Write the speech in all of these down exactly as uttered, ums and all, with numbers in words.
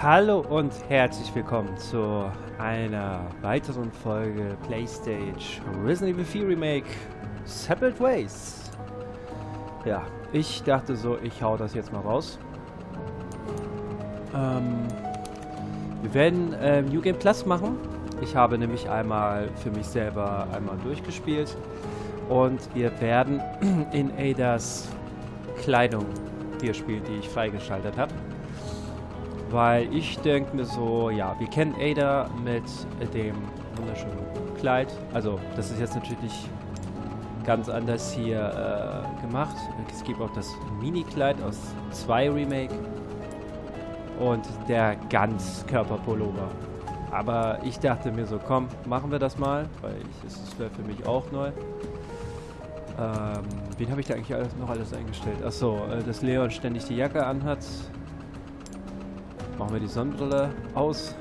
Hallo und herzlich willkommen zu einer weiteren Folge Playstage Resident Evil vier Remake Separate Ways. Ja, ich dachte so, ich hau das jetzt mal raus. Ähm, wir werden äh, New Game Plus machen. Ich habe nämlich einmal für mich selber einmal durchgespielt und wir werden in Adas Kleidung hier spielen, die ich freigeschaltet habe. Weil ich denke mir so, ja, wir kennen Ada mit dem wunderschönen Kleid. Also, das ist jetzt natürlich ganz anders hier äh, gemacht. Es gibt auch das Mini-Kleid aus zwei Remake und der Ganzkörper-Pullover. Aber ich dachte mir so, komm, machen wir das mal, weil es wäre für mich auch neu. Ähm, wen habe ich da eigentlich alles, noch alles eingestellt? Achso, äh, dass Leon ständig die Jacke anhat. Machen wir die Sonnenbrille aus.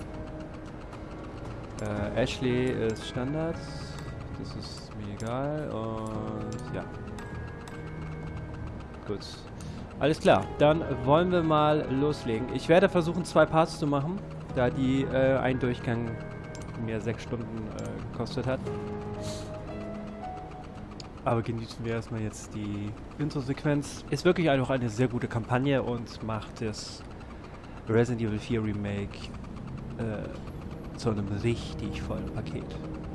Äh, Ashley ist Standard. Das ist mir egal. Und ja. Gut. Alles klar. Dann wollen wir mal loslegen. Ich werde versuchen, zwei Parts zu machen, da die äh, ein Durchgang mir sechs Stunden äh, gekostet hat. Aber genießen wir erstmal jetzt die Intro-Sequenz. Ist wirklich einfach eine sehr gute Kampagne und macht es Resident Evil vier Remake äh, zu einem richtig vollen Paket.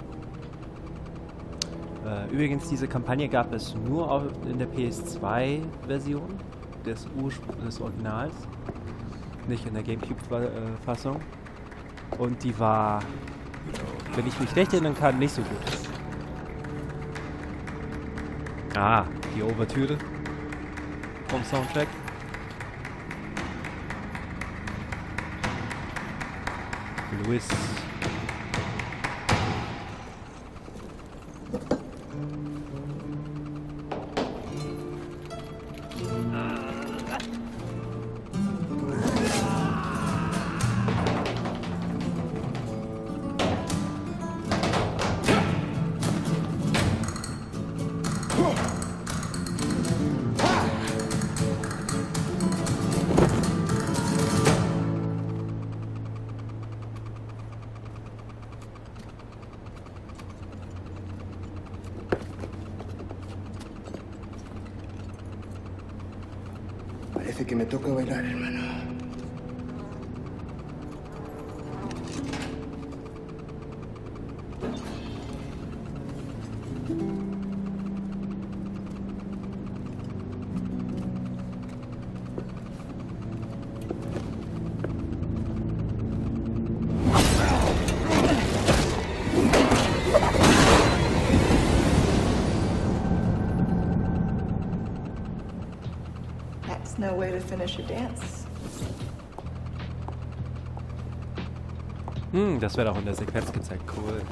Äh, übrigens, diese Kampagne gab es nur auf, in der P S zwei Version des Ursprungs des Originals, nicht in der GameCube-Fassung. Und die war, wenn ich mich recht erinnern kann, nicht so gut. Ah, die Ouvertüre vom Soundtrack. Louis. Parece que me toca bailar, hermano. No way to finish a dance. Hm, das wird auch in der Sequenz gezeigt. Cool.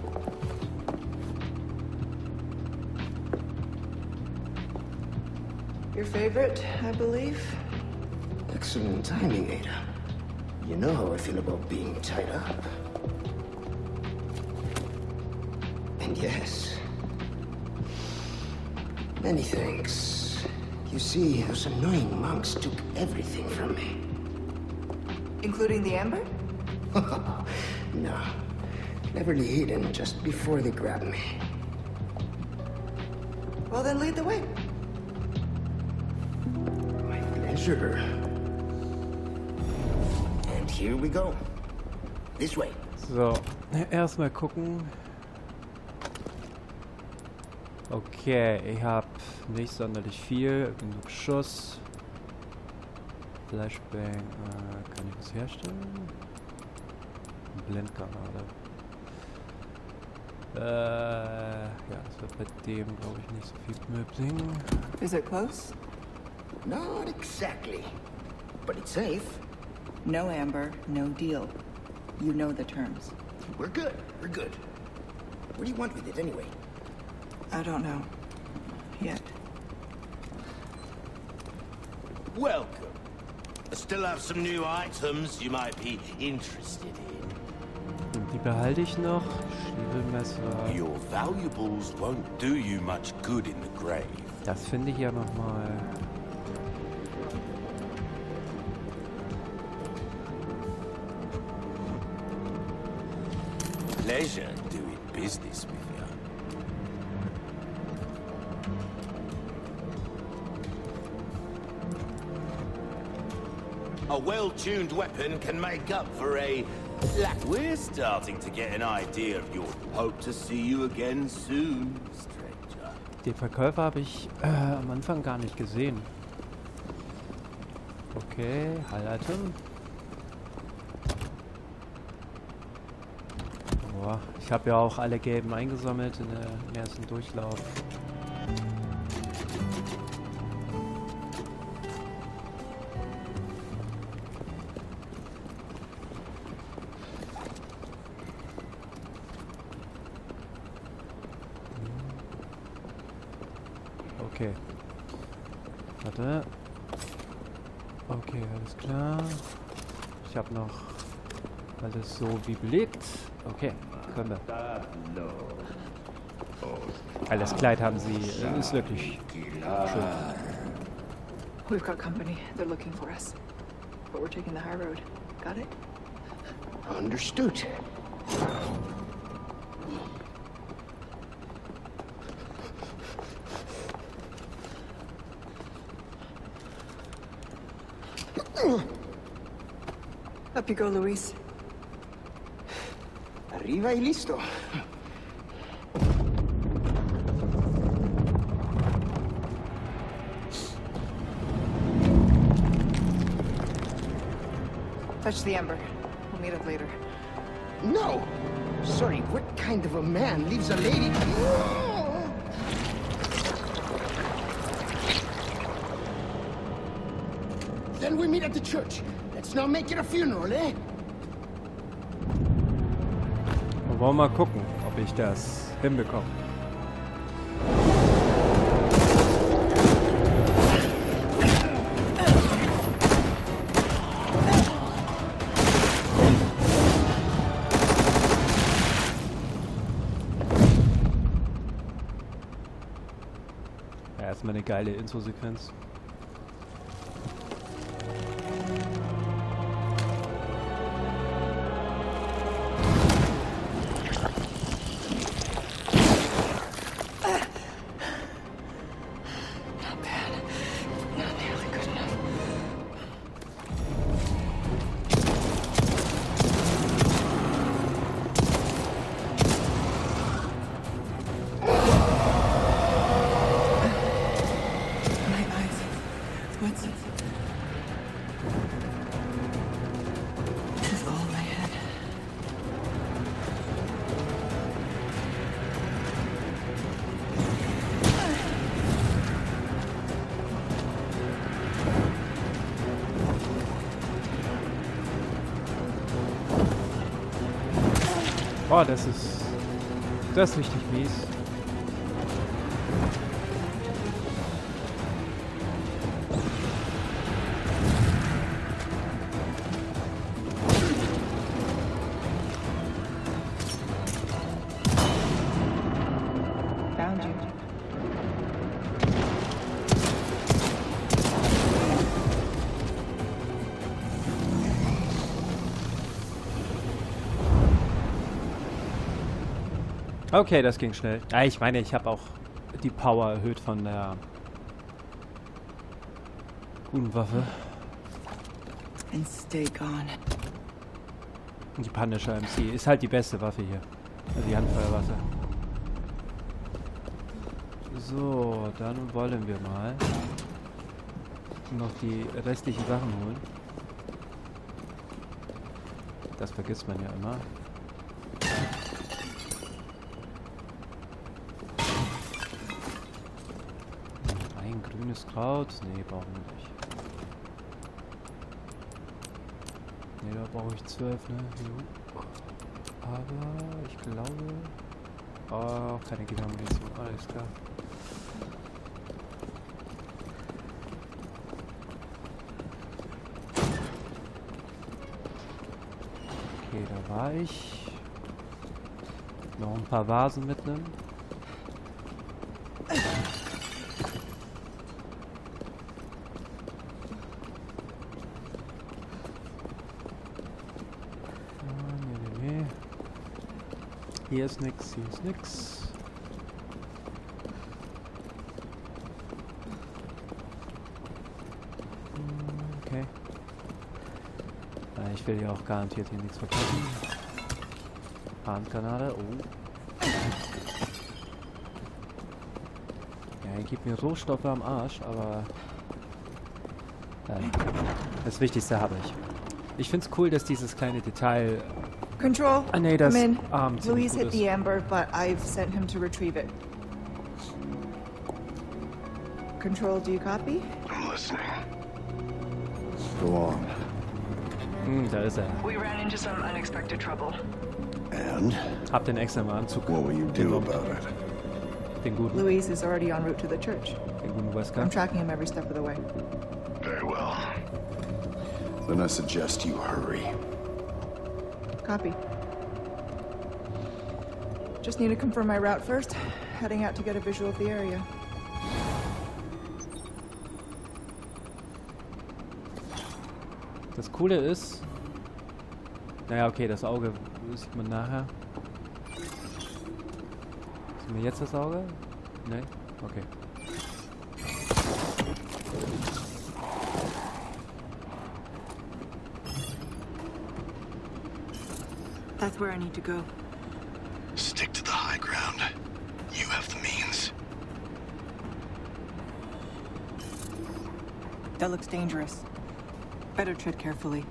Your favorite, I believe? Excellent timing, Ada. You know how I feel about being tied up. And yes, many thanks. You see, those annoying monks took everything from me. Including the amber? No. Cleverly hidden just before they grabbed me. Well, then lead the way. My pleasure. And here we go. This way. So, erstmal gucken. Okay, ich habe nicht sonderlich viel, genug Schuss. Flashbang, äh, kann ich das herstellen? Blendgranate. Äh, ja, das wird bei dem, glaube ich, nicht so viel mehr bringen. Is it close? Not exactly. But it's safe. No amber, no deal. You know the terms. We're good. We're good. What do you want with it anyway? I don't know. Yet. Welcome. I still have some new items you might be interested in. Und die behalte ich noch. Schniedelmesser. Your valuables won't do you much good in the grave. Das finde ich ja nochmal. pleasure doing business with you. A well-tuned weapon can make up for a lack. We're starting to get an idea of your hope to see you again soon, stranger. Den Verkäufer habe ich äh, am Anfang gar nicht gesehen. Okay, Heil-Item. Boah, ich habe ja auch alle gelben eingesammelt in der, im ersten Durchlauf. Okay. Warte. Okay, alles klar. Ich habe noch alles so wie belegt. Okay, können wir. Alles Kleid haben sie. Äh, ist wirklich schön. We've got company. They're looking for us. But we're taking the high road. Got it? Understood. Up you go, Luis. Arriva y listo. Touch the ember. We'll meet up later. No! Sorry, what kind of a man leaves a lady? Then we meet at the church. Let's not make it a funeral, eh? Wir wollen mal gucken, ob ich das hinbekomme. Ja, erstmal eine geile Intro-Sequenz. Oh, das ist... Das ist richtig mies. Found you. Okay, das ging schnell. Ja, ich meine, ich habe auch die Power erhöht von der guten Waffe. And stay gone. Die Punisher M C ist halt die beste Waffe hier. Also die Handfeuerwaffe. So, dann wollen wir mal noch die restlichen Sachen holen. Das vergisst man ja immer. Ein grünes Kraut? Nee, brauchen wir nicht. Nee, da brauche ich zwölf, ne? Jo. Aber ich glaube... Oh, keine Gewehrmunition. Alles klar. Okay, da war ich. Noch ein paar Vasen mitnehmen. Hier ist nix, hier ist nix. Okay. Ich will ja auch garantiert hier nichts verpassen. Handgranate, oh. Ja, er gibt mir Rohstoffe am Arsch, aber äh, das Wichtigste habe ich. Ich finde es cool, dass dieses kleine Detail Control, an Adas come in. Arm ziemlich Louise gut hit ist. the amber, but I've sent him to retrieve it. Control, do you copy? I'm listening. Go on. Hm, da ist er. We ran into some unexpected trouble. And Hab den extra im Anzug. what will you do about it? Den guten, Louise is already en route to the church. den guten Wesker. I'm tracking him every step of the way. Very well. Then I suggest you hurry. Copy. Just need to confirm my route first. Heading out to get a visual of the area. Das Coole ist... Naja, okay, das Auge sieht man nachher. Sehen wir jetzt das Auge? Ne? Okay. That's where I need to go. Stick to the high ground. You have the means. That looks dangerous. Better tread carefully.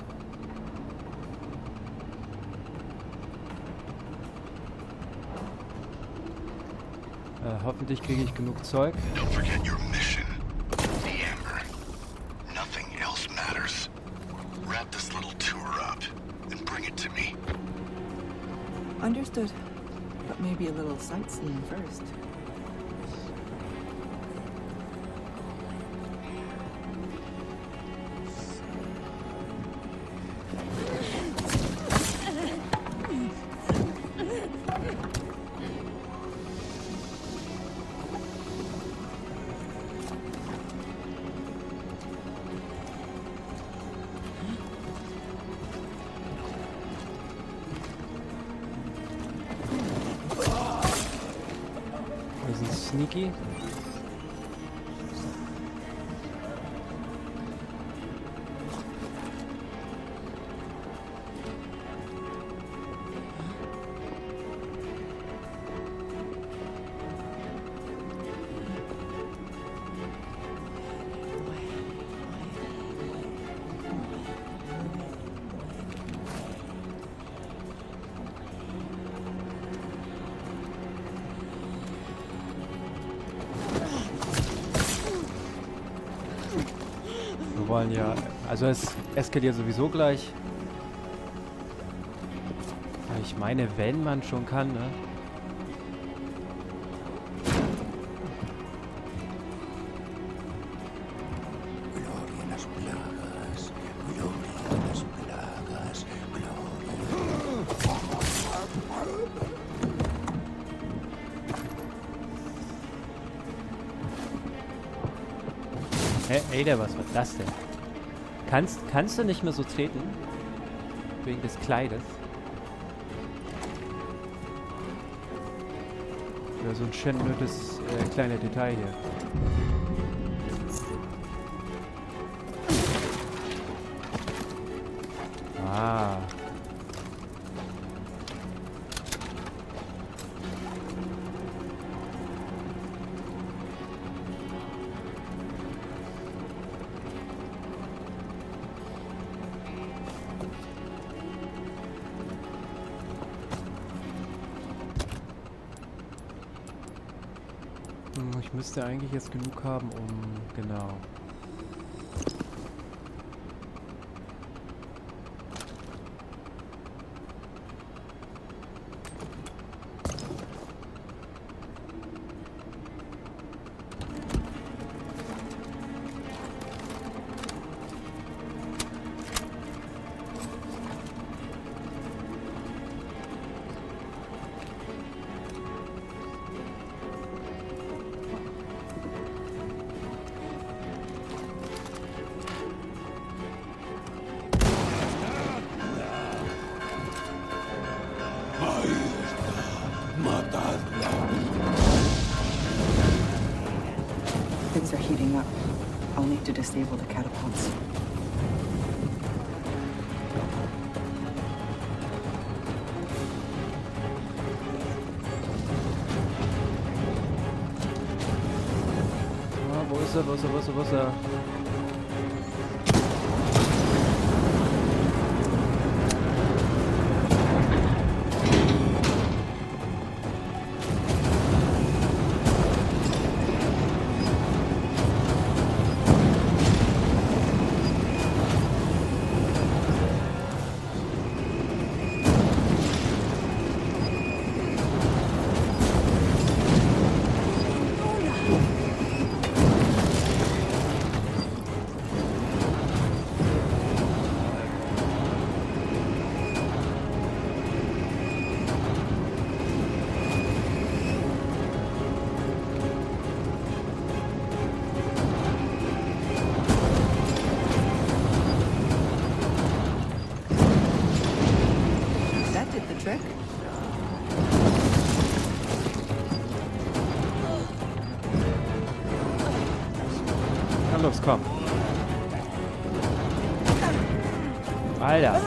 Äh, hoffentlich kriege ich genug Zeug. Don't forget your mission. The Amber. Nothing else matters. Wrap this little tour up and bring it to me. Understood. But maybe a little sightseeing first. Wir sind sneaky. Wir wollen ja... Also es eskaliert sowieso gleich. Ich meine, wenn man schon kann, ne? Gloria en las plagas, gloria en las plagas, Hä? Ada, was war das denn? Kannst, kannst du nicht mehr so treten? Wegen des Kleides? Oder so ein schönes äh, kleines Detail hier. Ah. Hm, Ich müsste eigentlich jetzt genug haben, um... Genau. Things are heating up. I'll need to disable the catapults. Ah, wo ist er, wo ist er, wo ist er, wo ist er? Los, komm. Alter.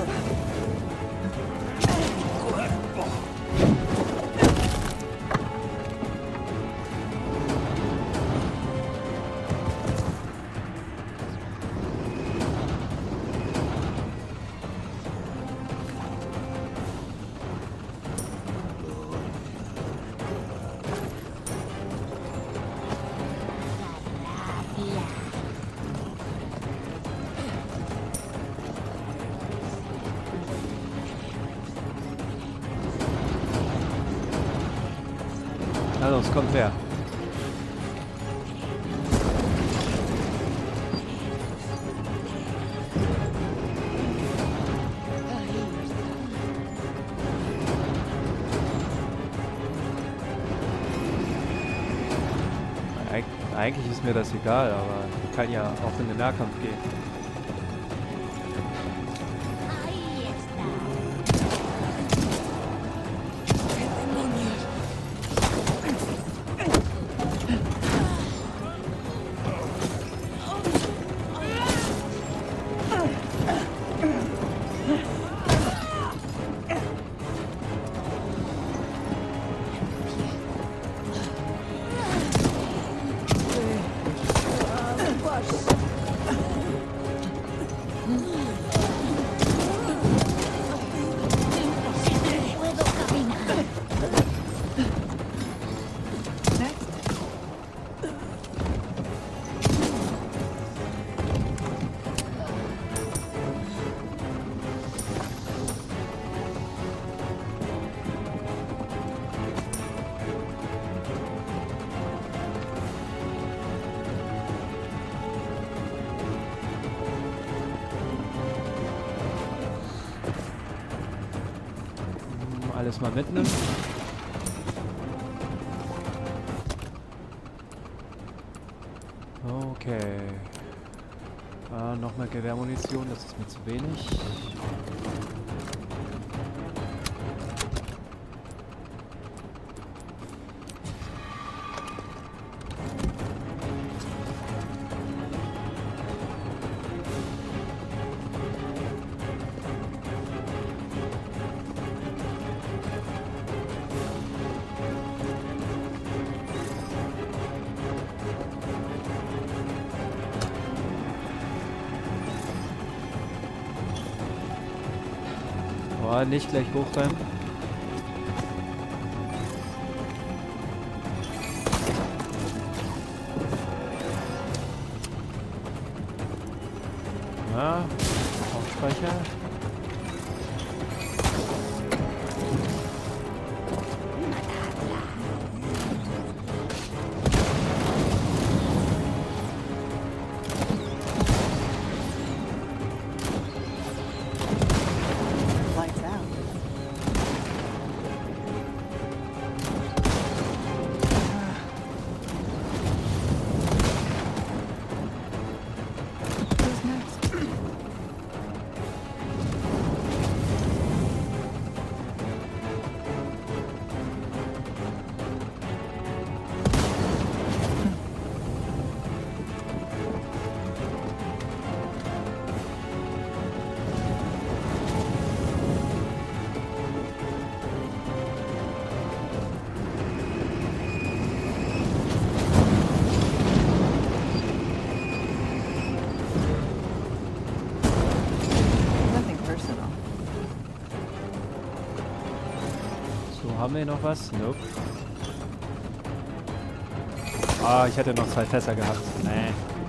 Na los, kommt her. Eig eigentlich ist mir das egal, aber ich kann ja auch in den Nahkampf gehen. Alles mal mitnehmen. Okay. Ah, nochmal Gewehrmunition, das ist mir zu wenig. Boah, nicht gleich hochrennen. Ja, Hauptspeicher. haben wir hier noch was? Nope. Ah, ich hätte noch zwei Fässer gehabt. Nee.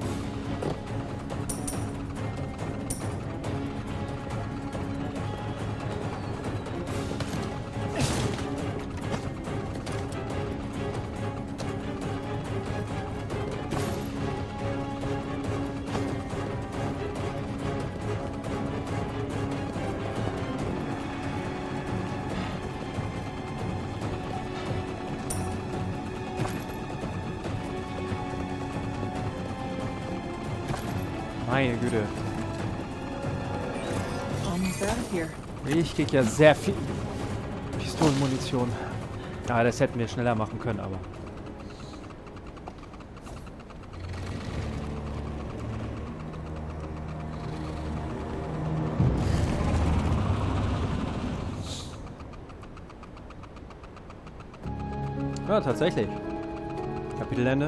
Meine Güte. Almost out of here. Ich krieg ja sehr viel Pistolenmunition. Ja, das hätten wir schneller machen können, aber... Ja, tatsächlich. Kapitelende.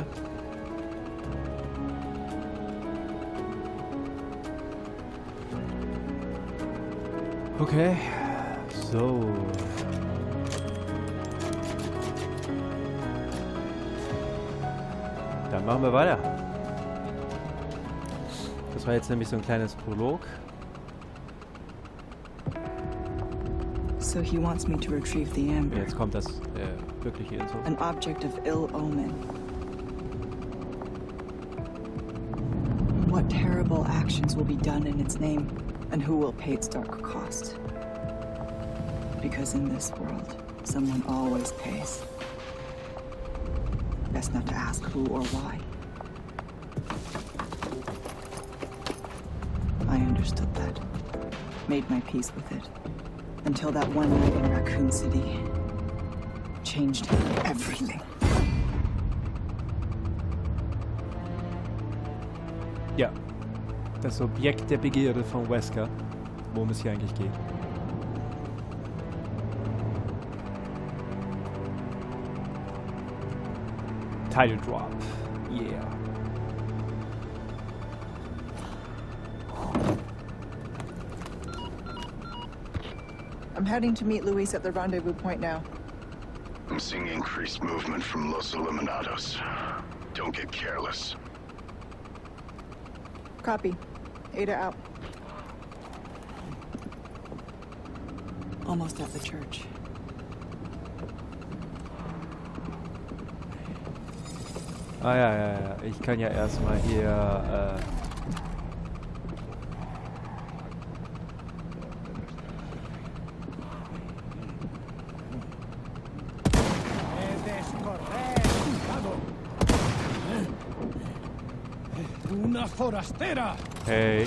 Okay, so. Dann machen wir weiter. Das war jetzt nämlich so ein kleines Prolog. So he wants me to retrieve the amber. Jetzt kommt das äh, wirkliche Info. An object of ill omen. What terrible actions will be done in its name, and who will pay its dark cost? Because in this world, someone always pays. Best not to ask who or why. I understood that. Made my peace with it. Until that one night in Raccoon City changed everything. Ja, das Objekt der Begierde von Wesker, worum es hier eigentlich geht. Title Drop. Yeah. I'm heading to meet Luis at the rendezvous point now. I'm seeing increased movement from Los Illuminados. Don't get careless. Copy. Ada out. Almost at the church. Ah ja, ja, ja. Ich kann ja erstmal hier... Äh Una forastera. Hey.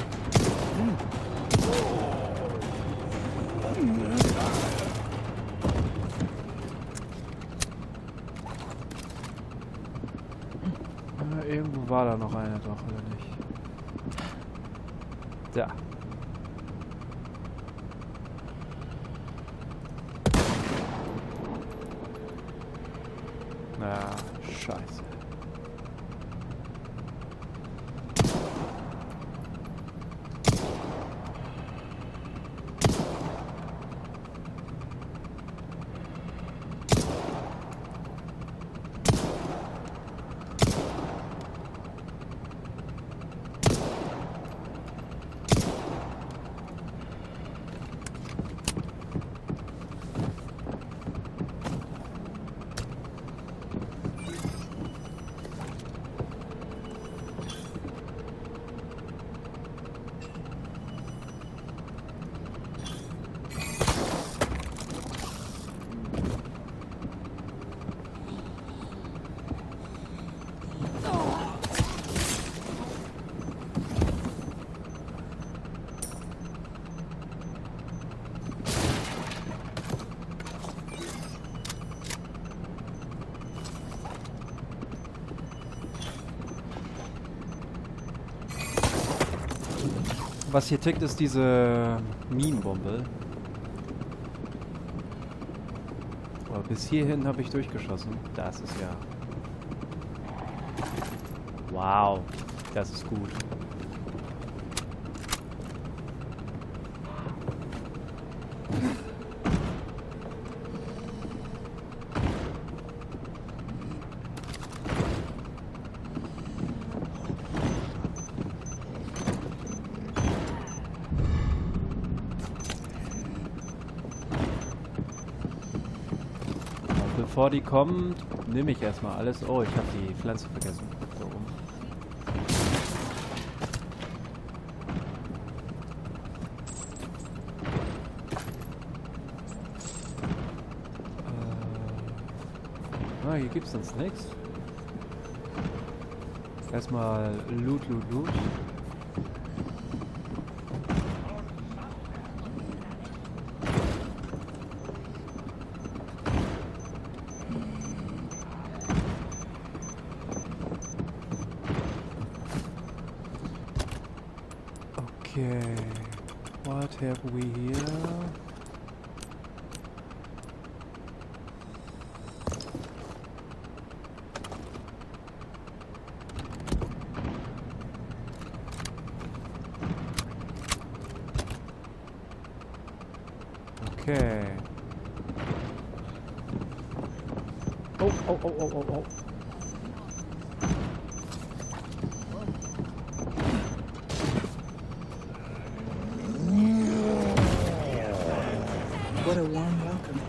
Äh, irgendwo war da noch einer doch, oder nicht? Da. Na, scheiße. Was hier tickt, ist diese Minenbombe. Aber bis hierhin habe ich durchgeschossen. Das ist ja... Wow, das ist gut. bevor die kommen, nehme ich erstmal alles. Oh, ich habe die Pflanze vergessen. So rum. Äh, ah, hier gibt's sonst nichts. Erstmal Loot, Loot, Loot. Okay, what have we here? Okay. Oh, oh, oh, oh, oh, oh. What a warm welcome.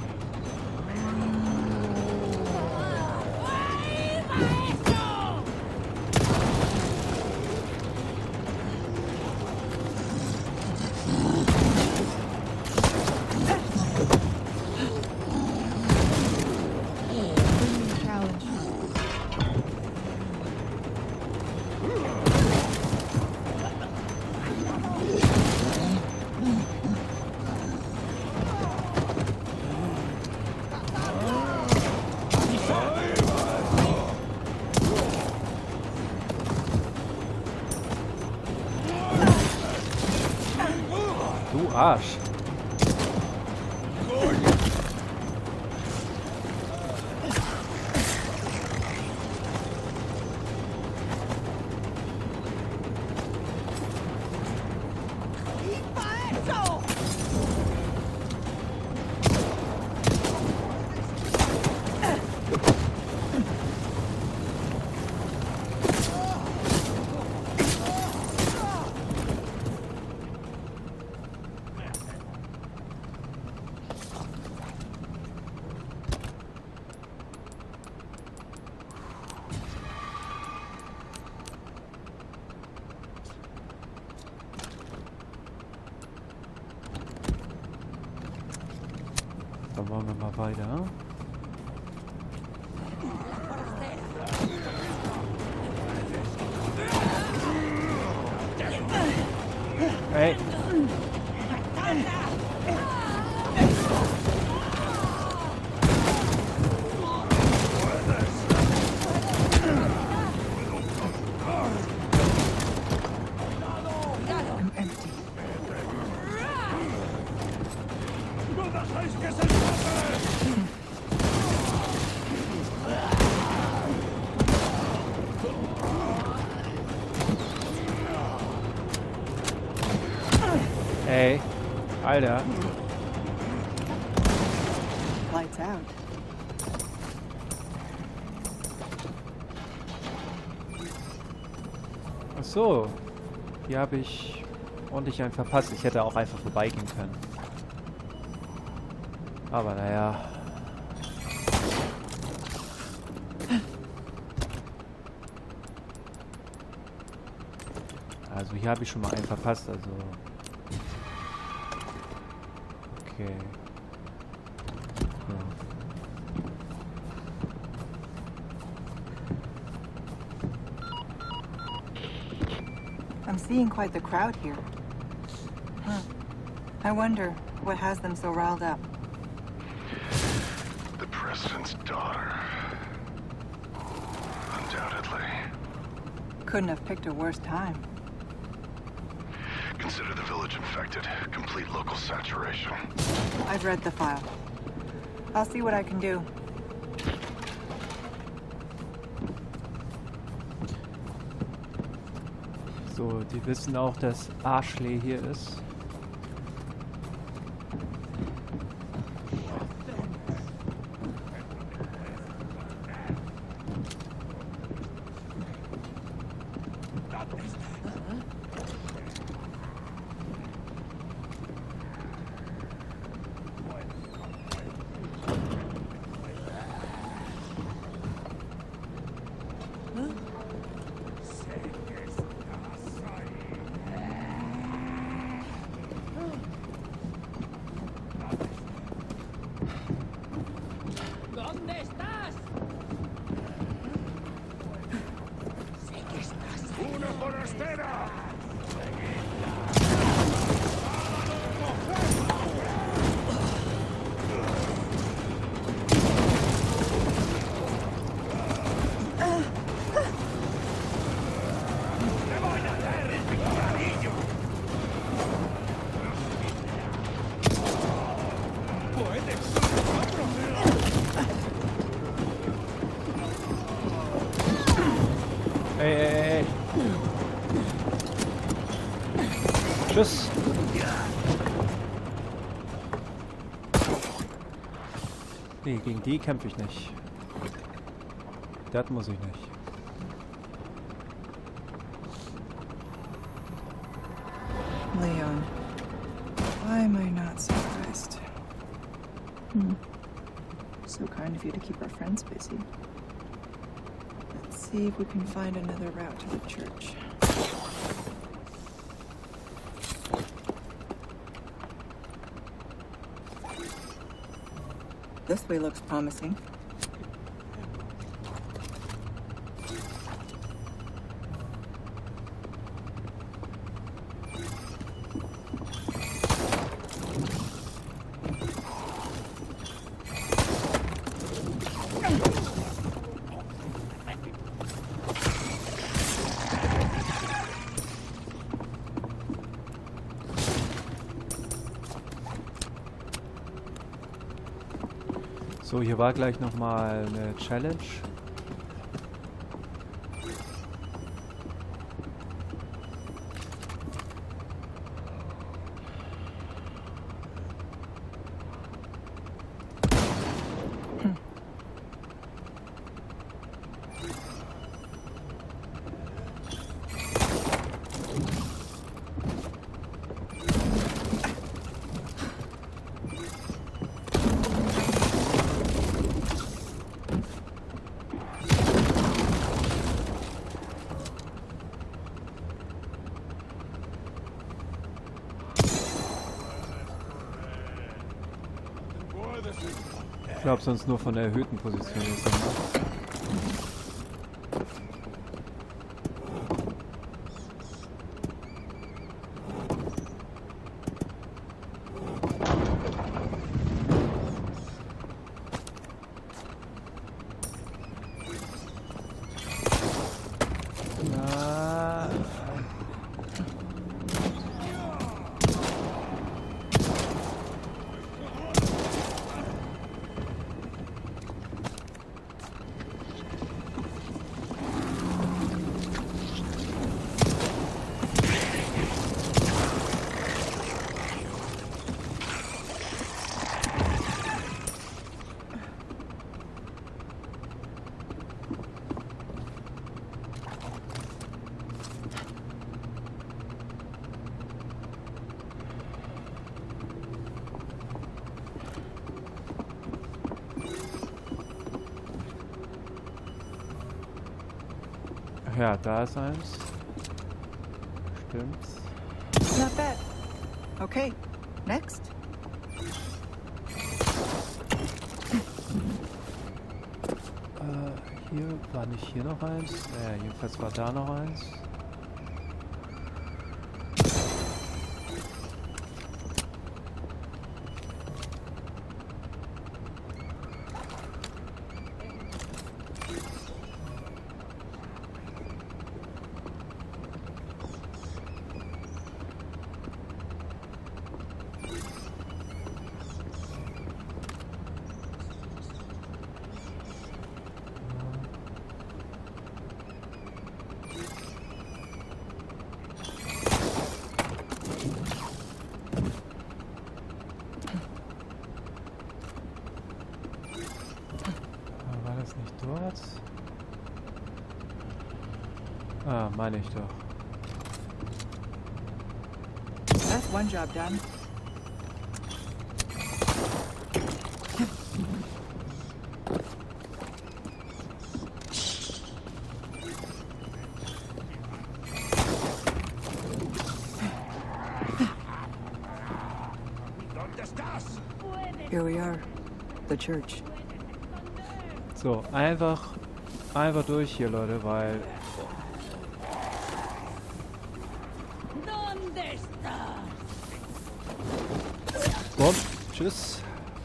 Du Arsch. Dann wollen wir mal weiter. Hey. I'm empty. ¡No dejéis que se escape! Ey. Alter. Lights out. Ach so. Hier habe ich ordentlich einen verpasst. Ich hätte auch einfach vorbeigehen können. Aber naja. Also hier habe ich schon mal einen verpasst, also. Okay. Ja. I'm seeing quite the crowd here. Huh. I wonder what has them so riled up. The president's daughter. Undoubtedly. Couldn't have picked a worse time. Consider the village infected. Complete local saturation. I've read the file. I'll see what I can do. So, die wissen auch, dass Ashley hier ist. espera! Ey, ey, ey. Tschüss. Nee, gegen die kämpfe ich nicht. Das muss ich nicht. Leon, why am I not surprised? Hmm. So kind of you to keep our friends busy. Let's see if we can find another route to the church. This way looks promising. So, hier war gleich nochmal eine Challenge. Ich glaube sonst nur von der erhöhten Position jetzt nochmal. Ja, da ist eins. Stimmt's. Not bad. Okay, next. Äh, hier war nicht hier noch eins. Naja, jedenfalls war da noch eins. Dort? Ah, meine ich doch. That's one job done. Here we are, the church. So, einfach, einfach durch hier, Leute, weil Bumm. Tschüss.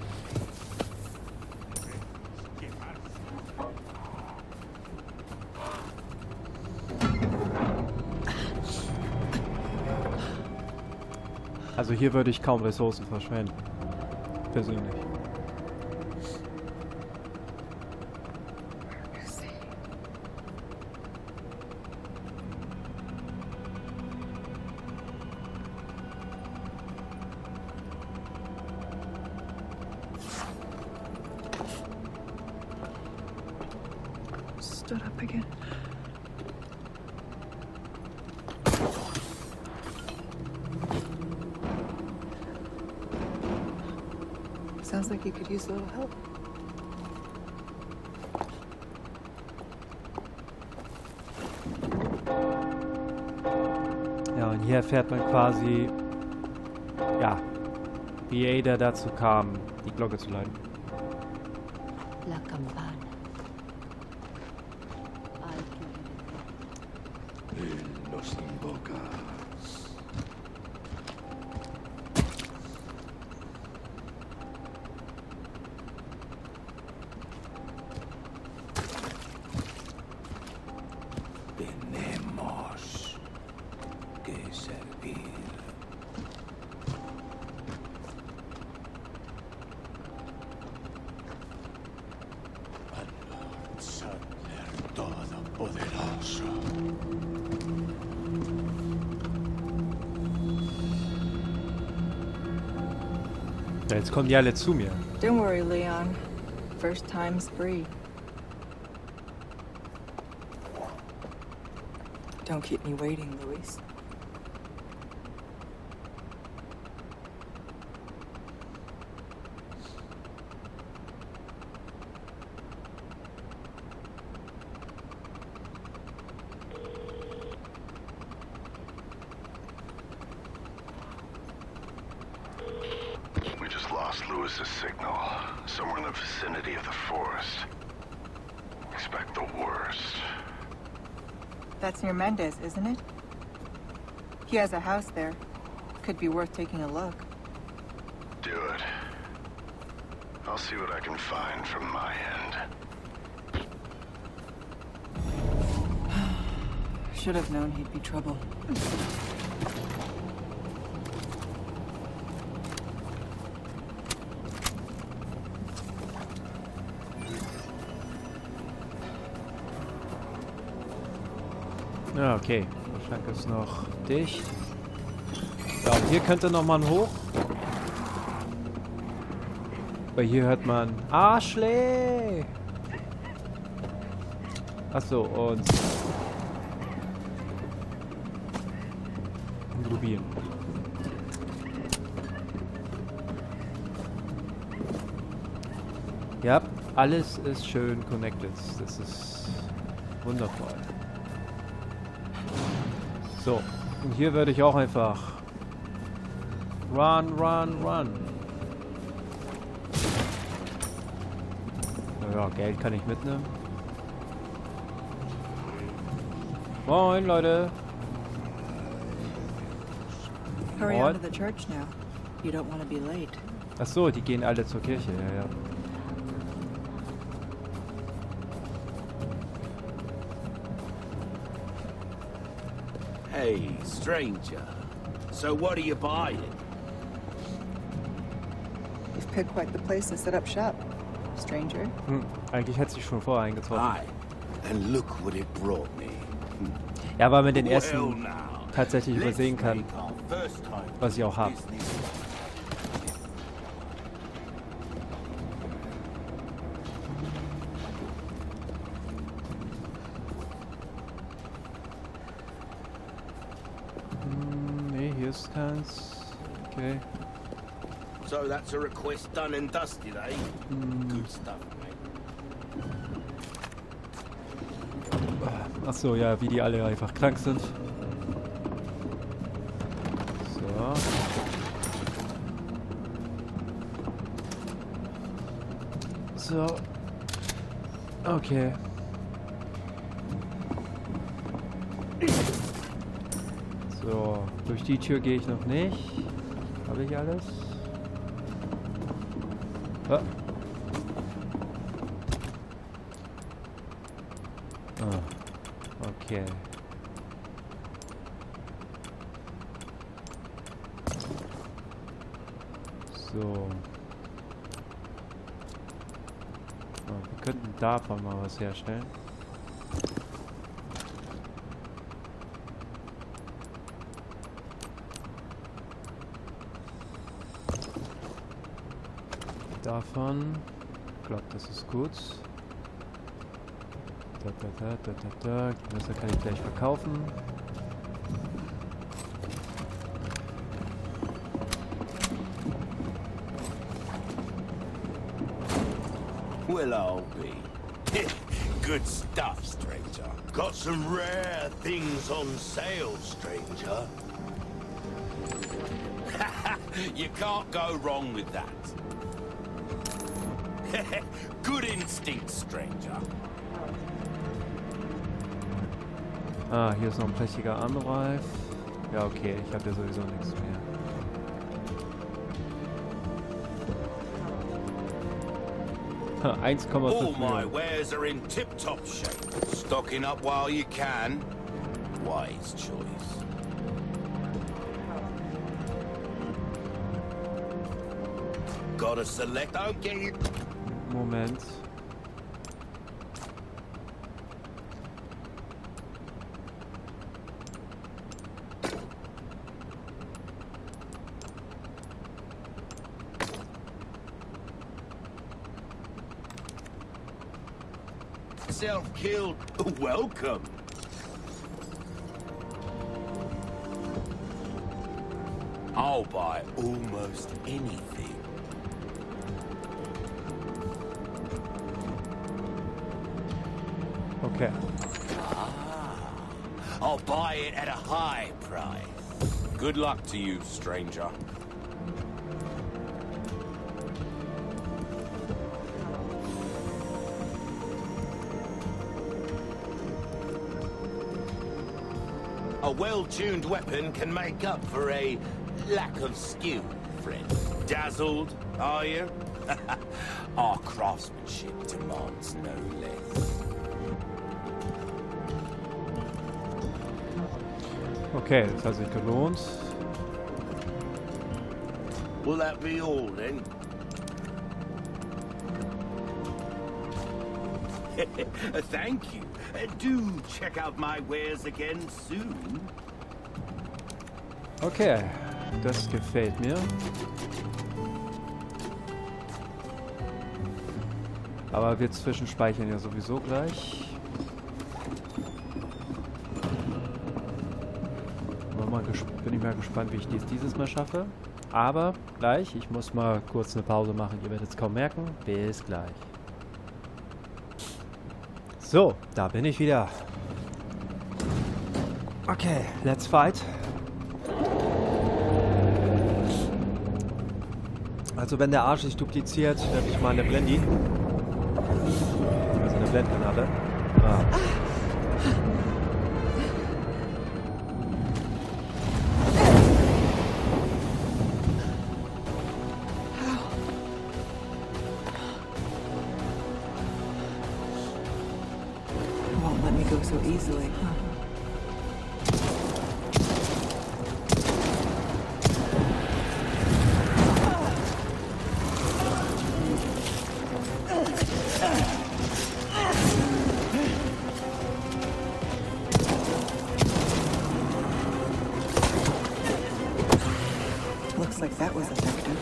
Also hier würde ich kaum Ressourcen verschwenden. Persönlich. Stood up again. Sounds like you could use a little help. Ja, und hier erfährt man quasi, ja, wie Ada dazu kam, die Glocke zu läuten. La campana. Él nos invoca. Tenemos que servir. Al Lord Sandler Todopoderoso. Ja, jetzt kommen die alle zu mir. Don't worry, Leon. First time's free. Don't keep me waiting, Luis. We just lost Lewis's signal. Somewhere in the vicinity of the forest. Expect the worst. That's near Mendez, isn't it? He has a house there. Could be worth taking a look. Do it. I'll see what I can find from my end. Should have known he'd be trouble. Ja, okay. Der Schrank ist noch dicht. Ja, und hier könnte noch mal hoch. Weil hier hört man Arschlee. Achso, und und Rubin. Ja, alles ist schön connected. Das ist wundervoll. So, und hier würde ich auch einfach run, run, run. Naja, Geld kann ich mitnehmen. Moin, Leute. Hurry What? on to the church now. You don't want to be late. Ach so, die gehen alle zur Kirche, ja, ja. Hey, stranger. So what are you buying? You've picked quite the place to set up shop, stranger. Hm, eigentlich hätte ich schon vorher eingetroffen. Aye, and look what it brought me. Ja, weil man den Well ersten now, tatsächlich let's übersehen kann, make our first time was ich auch habe. business. Hm, nee, hier ist keins. Okay. So that's a request done and dusted, eh? Good stuff, mate. Ach so, ja, wie die alle einfach krank sind. So. So. Okay. So, durch die Tür gehe ich noch nicht. Habe ich alles? Ah. Ah. Okay. So. Oh, wir könnten davon mal was herstellen. Davon. Ich glaube, das ist gut. Da, da, da, da, da, da. Das kann ich gleich verkaufen. Well, I'll be. Good stuff, stranger. Got some rare things on sale, stranger. You can't go wrong with that. Good instinct, stranger. Ah, hier ist noch ein prächtiger Armreif. Ja, okay, ich habe ja sowieso nichts mehr. eins Komma fünf All my wares are in tip-top shape. Stocking up while you can. Wise choice. Gotta select. Don't get you. Moment. Self-killed. Welcome. I'll buy almost anything. Okay. Ah, I'll buy it at a high price. Good luck to you, stranger. A well-tuned weapon can make up for a lack of skill, friend. Dazzled, are you? Our craftsmanship demands no less. Okay, das hat sich gelohnt. Will that be all then? Thank you. Uh, do check out my wares again soon. Okay, das gefällt mir. Aber wir zwischenspeichern ja sowieso gleich. Mal bin ich mal gespannt, wie ich dies dieses Mal schaffe. Aber gleich, ich muss mal kurz eine Pause machen. Ihr werdet es kaum merken. Bis gleich. So, da bin ich wieder. Okay, let's fight. Also wenn der Arsch sich dupliziert, werfe ich mal eine Blendy. Also eine Blendgranate. Ah. Won't let me go so easily, huh? Looks like that was effective.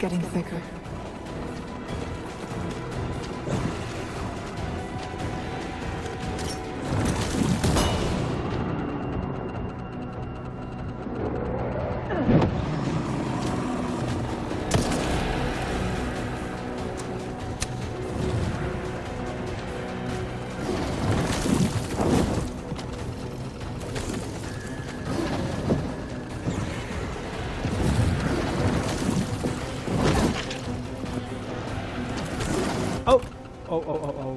getting thicker. Oh! Oh, oh, oh, oh.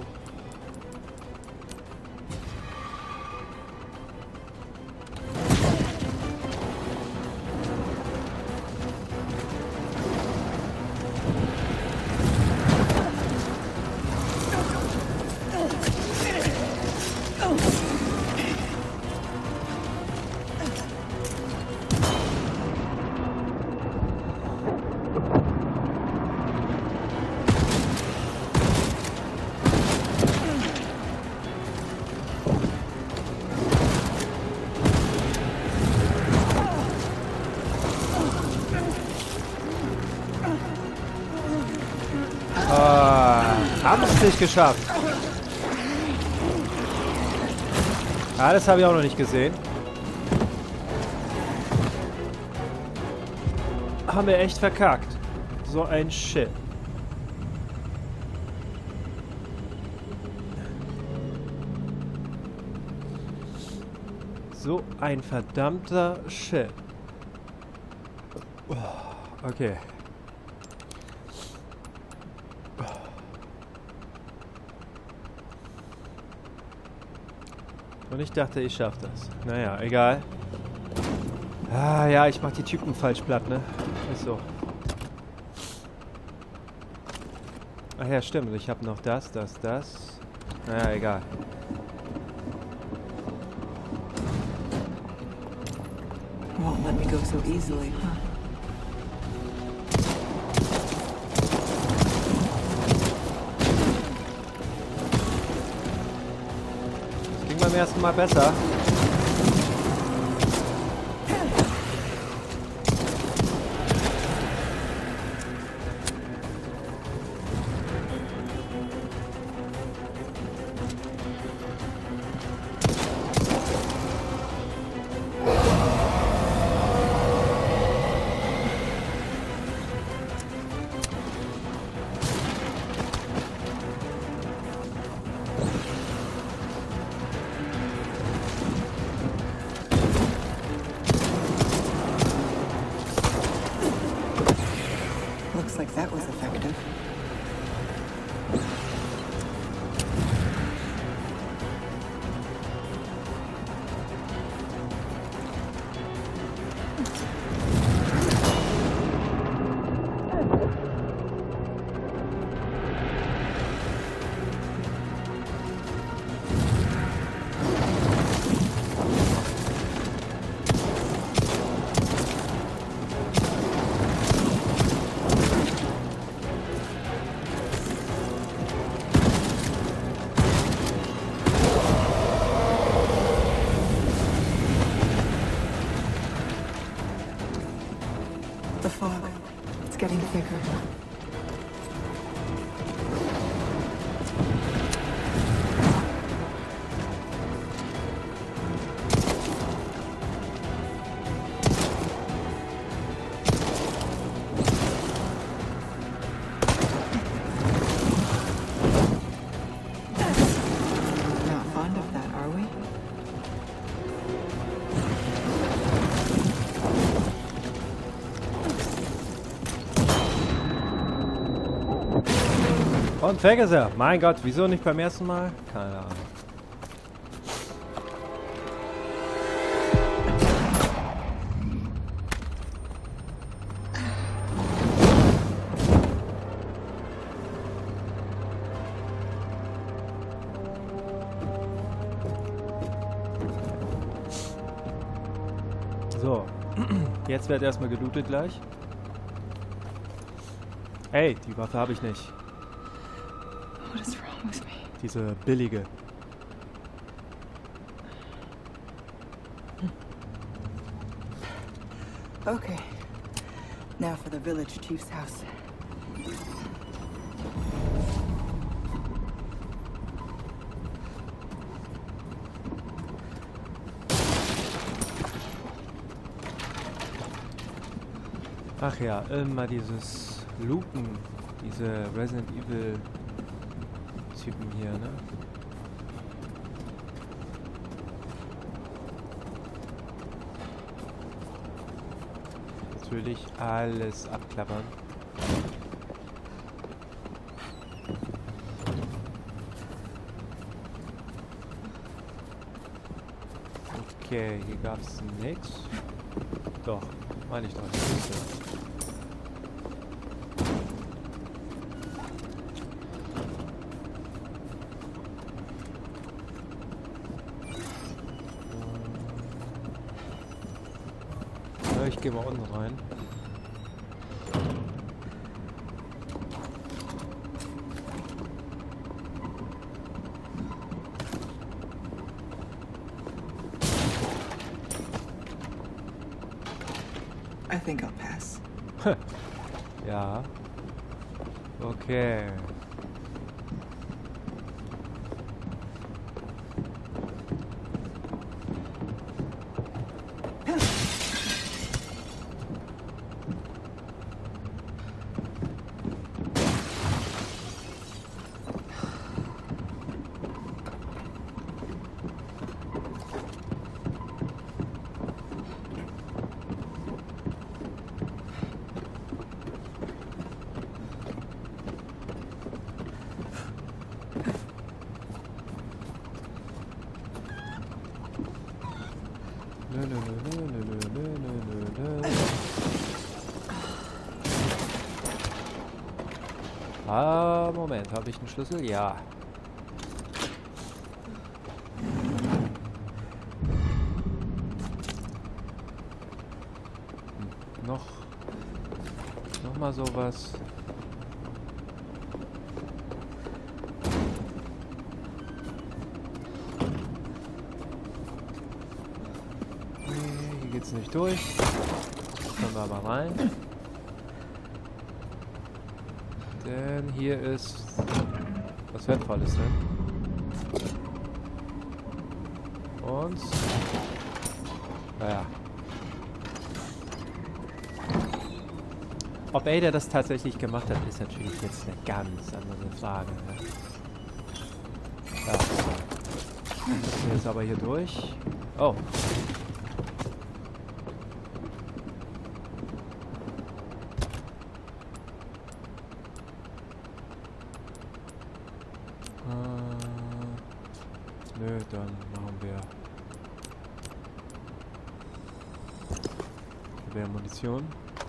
Haben es nicht geschafft. Ah, das habe ich auch noch nicht gesehen. Haben wir echt verkackt. So ein Shit. So ein verdammter Shit. Okay. Und ich dachte, ich schaffe das. Naja, egal. Ah ja, ich mach die Typen falsch platt, ne? Ist so. Ach ja, stimmt. Ich habe noch das, das, das. Naja, egal. Won't let me go so easily, huh? Beim ersten Mal besser. Looks like that was effective. The fog, it's getting thicker. Not fond of that, are we? Und weg ist er. Mein Gott, wieso nicht beim ersten Mal? Keine Ahnung. So. Jetzt wird erstmal gelootet gleich. Ey, die Waffe habe ich nicht. What is wrong with me? Diese billige. Okay. Now for the village chief's house. Ach ja, immer dieses Lupen, diese Resident Evil Typen hier, ne? Natürlich alles abklappern. Okay, hier gab's nichts. Doch, meine ich doch. Ja, ich gehe mal unten rein. I think I'll pass. Ja. Okay. Nö, nö, nö, nö, nö, nö, nö, nö. Ah, Moment, habe ich einen Schlüssel? Ja. Hm, noch, noch mal sowas. Geht's nicht durch. Kommen wir aber rein. Denn hier ist was Wertvolles drin. Und naja. Ob Ada das tatsächlich gemacht hat, ist natürlich jetzt eine ganz andere Frage. Ne? Ja. Müssen wir jetzt aber hier durch. Oh. Nö, dann machen wir mehr Munition.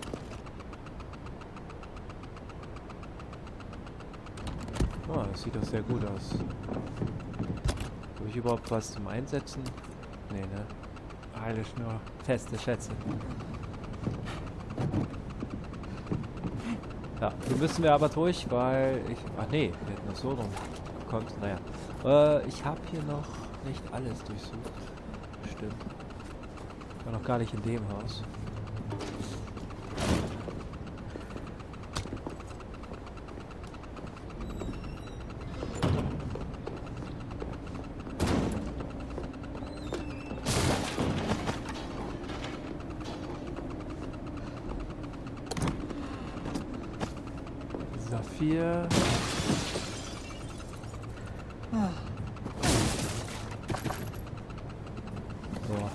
Oh, das sieht doch sehr gut aus. Habe ich überhaupt was zum Einsetzen? Nee, ne? Alles nur feste Schätze. Ja, hier müssen wir aber durch, weil ich... Ach nee, wir hätten das so rum kommt. Naja. Äh, ich habe hier noch nicht alles durchsucht. Stimmt. War noch gar nicht in dem Haus. Saphir. So.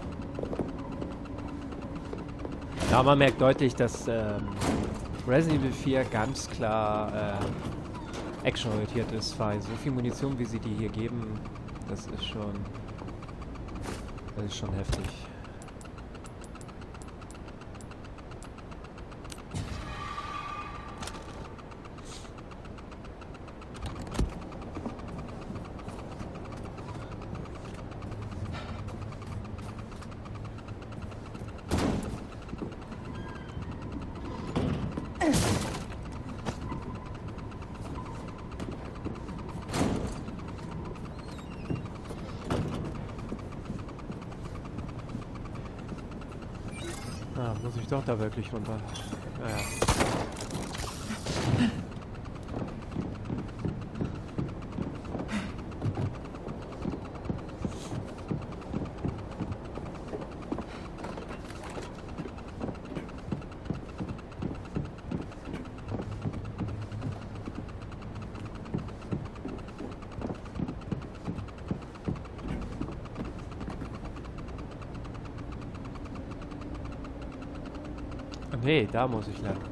Ja, man merkt deutlich, dass ähm, Resident Evil vier ganz klar äh, actionorientiert ist, weil so viel Munition, wie sie dir hier geben, das ist schon, das ist schon heftig. muss ich doch da wirklich runter. Naja. Nee, da muss ich lang.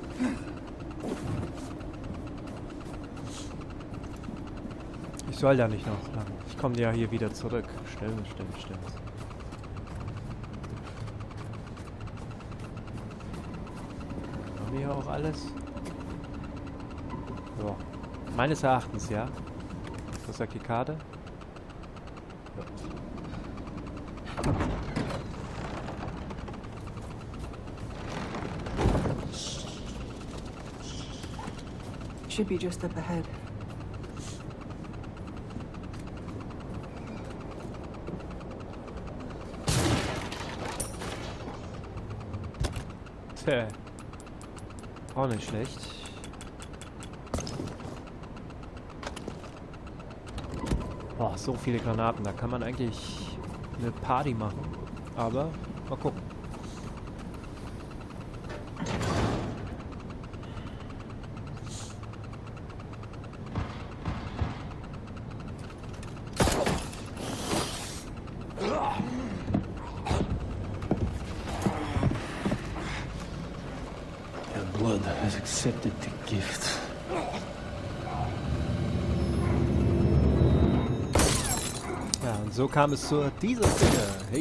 Ich soll da nicht noch lang. Ich komme ja hier wieder zurück. Stimmt, stimmt, stimmt. Haben wir hier auch alles? Ja. Meines Erachtens, ja. Was sagt die Karte? Ja. Should be just up ahead. Tja. Auch nicht schlecht. Boah, so viele Granaten. Da kann man eigentlich eine Party machen. Aber mal gucken. Blood has accepted the gift. Ja, und so kam es zu dieser Szene. Hey!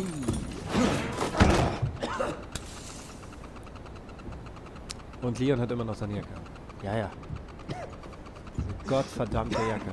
Und Leon hat immer noch seine Jacke. Ja, ja. Diese gottverdammte Jacke.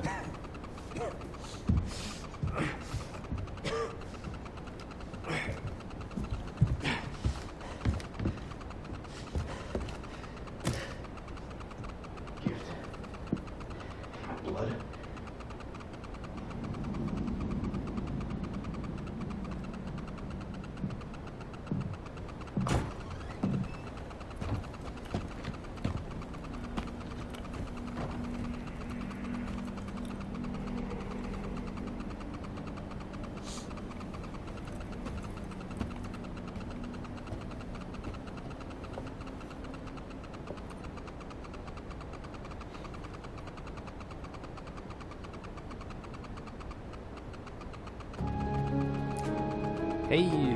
Hey!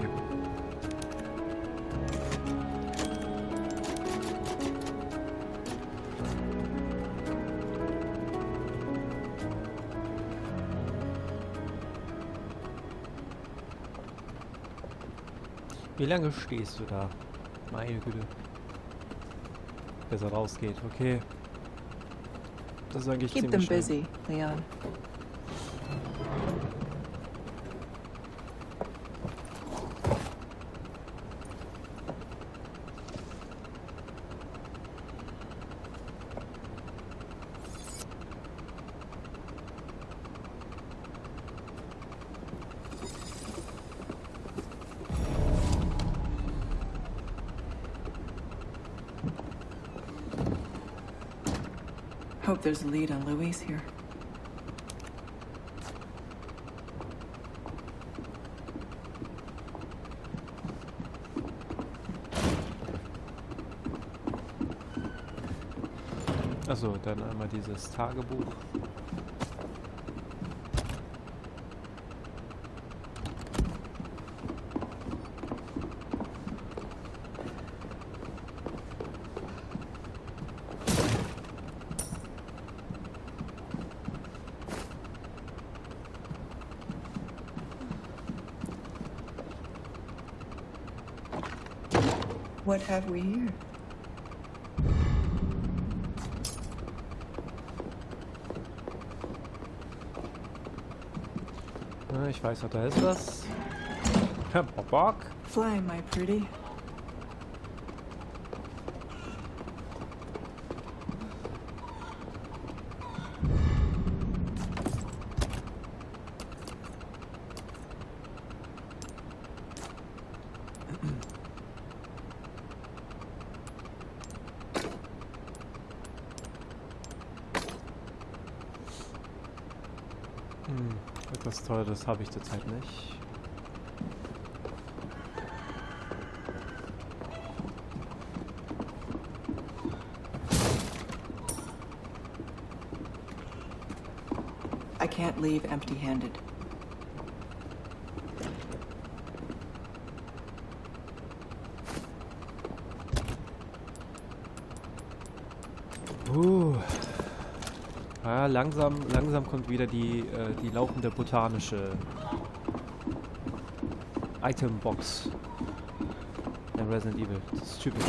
Wie lange stehst du da? Meine Güte. Bis er rausgeht, okay. Das ist eigentlich Keep them ziemlich busy, Leon. Hope there's a lead on Luis here. Achso, dann einmal dieses Tagebuch. What have we here? Na, ich weiß, da ist was. Bock. Fly, my pretty. Hm, etwas Teures habe ich zurzeit nicht. I can't leave empty-handed. Uh. Ja, langsam, langsam kommt wieder die, äh, die laufende botanische Itembox in Resident Evil. Das ist typisch.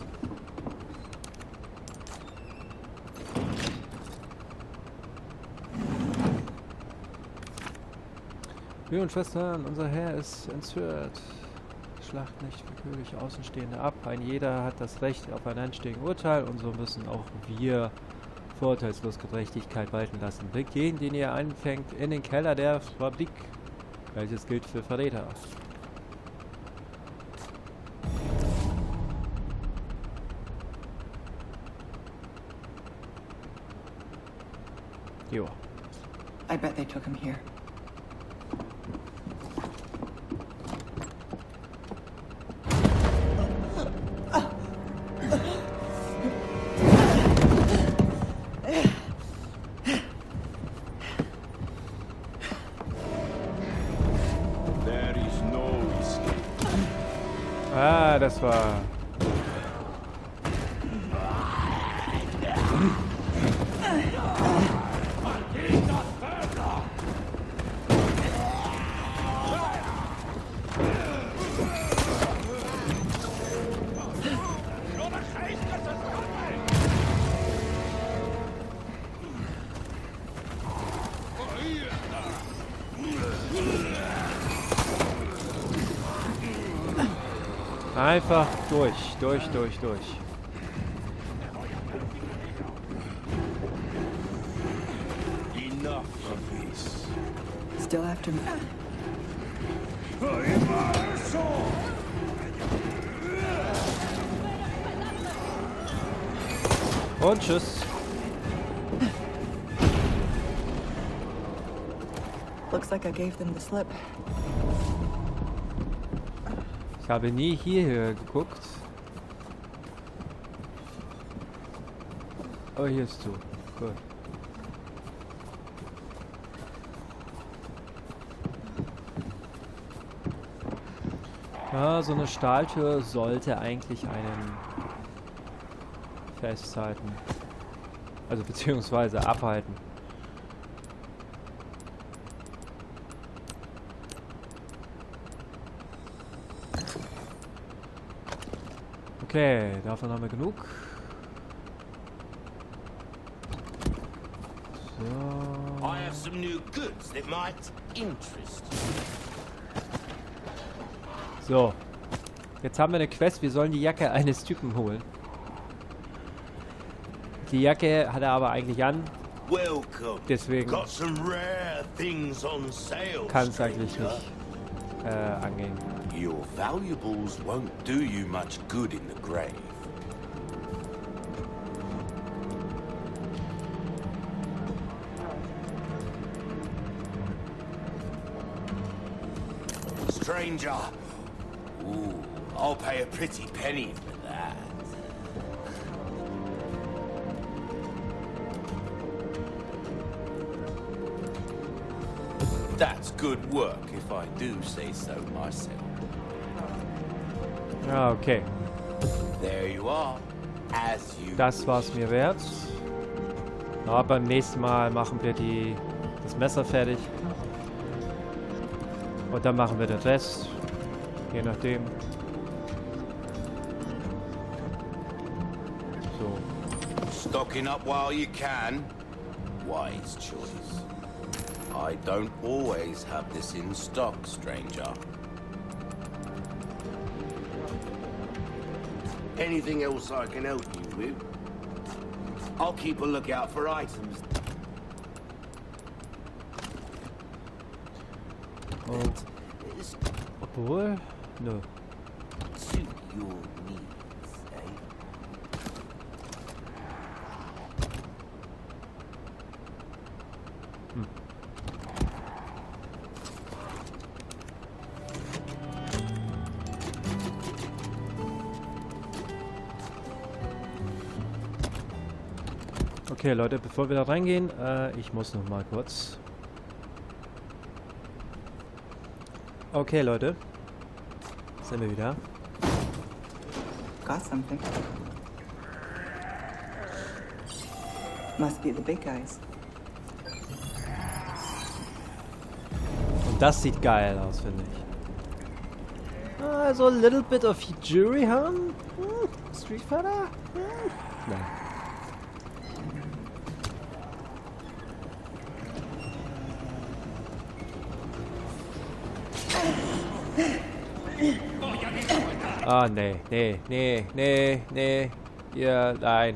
Brüder und Schwestern, unser Herr ist entführt. Schlacht nicht willkürlich Außenstehende ab. Ein jeder hat das Recht auf ein anständiges Urteil und so müssen auch wir vorurteilslos Gerechtigkeit walten lassen. Bringt jeden, den ihr einfängt, in den Keller der Fabrik. Welches gilt für Verräter. Jo. I bet they took him here. Ah, das war... Einfach durch, durch, durch, durch. Enough of this. Still have to... Und tschüss. Looks like I gave them the slip. Ich habe nie hierher geguckt. Aber hier ist zu. Gut. Ja, so eine Stahltür sollte eigentlich einen festhalten. Also beziehungsweise abhalten. Okay, davon haben wir genug. So. I have some new goods that might interest you. So. Jetzt haben wir eine Quest, wir sollen die Jacke eines Typen holen. Die Jacke hat er aber eigentlich an. Welcome. Deswegen Got some rare things on sale. kann es eigentlich stranger. nicht äh, angehen. Your valuables won't do you much good in the grave. Stranger. Ooh, I'll pay a pretty penny for that. That's good work, if I do say so myself. Ja, okay. There you are, as you Das war's mir wert. Na, beim nächsten Mal machen wir die, das Messer fertig. Und dann machen wir den Rest. Je nachdem. So. Stocking up while you can. Wise choice. I don't always have this in stock, stranger. Anything else I can help you with? I'll keep a lookout for items. Und obwohl, nö. Suit your needs, eh? Okay, Leute, bevor wir da reingehen, äh, ich muss noch mal kurz. Okay, Leute. Sind wir wieder. Got something. Must be the big guys. Und das sieht geil aus, finde ich. Also, a little bit of Jury, huh? Hm? Street Fighter? Hm? Nein. Ah, nee, nee, nee, nee, nee. Ja, nein.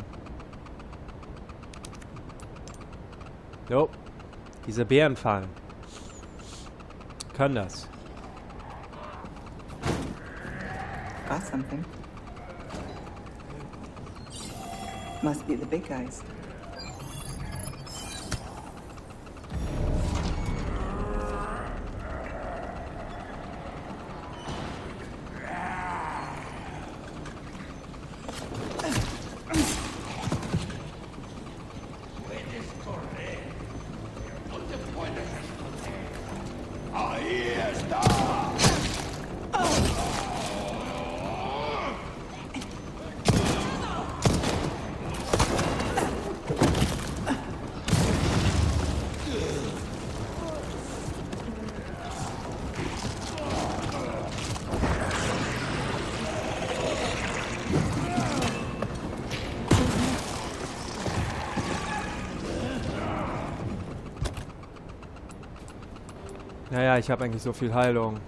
Nope. Diese Bärenfallen. Können das. Got something. Must be the big guys. Naja, ich habe eigentlich so viel Heilung.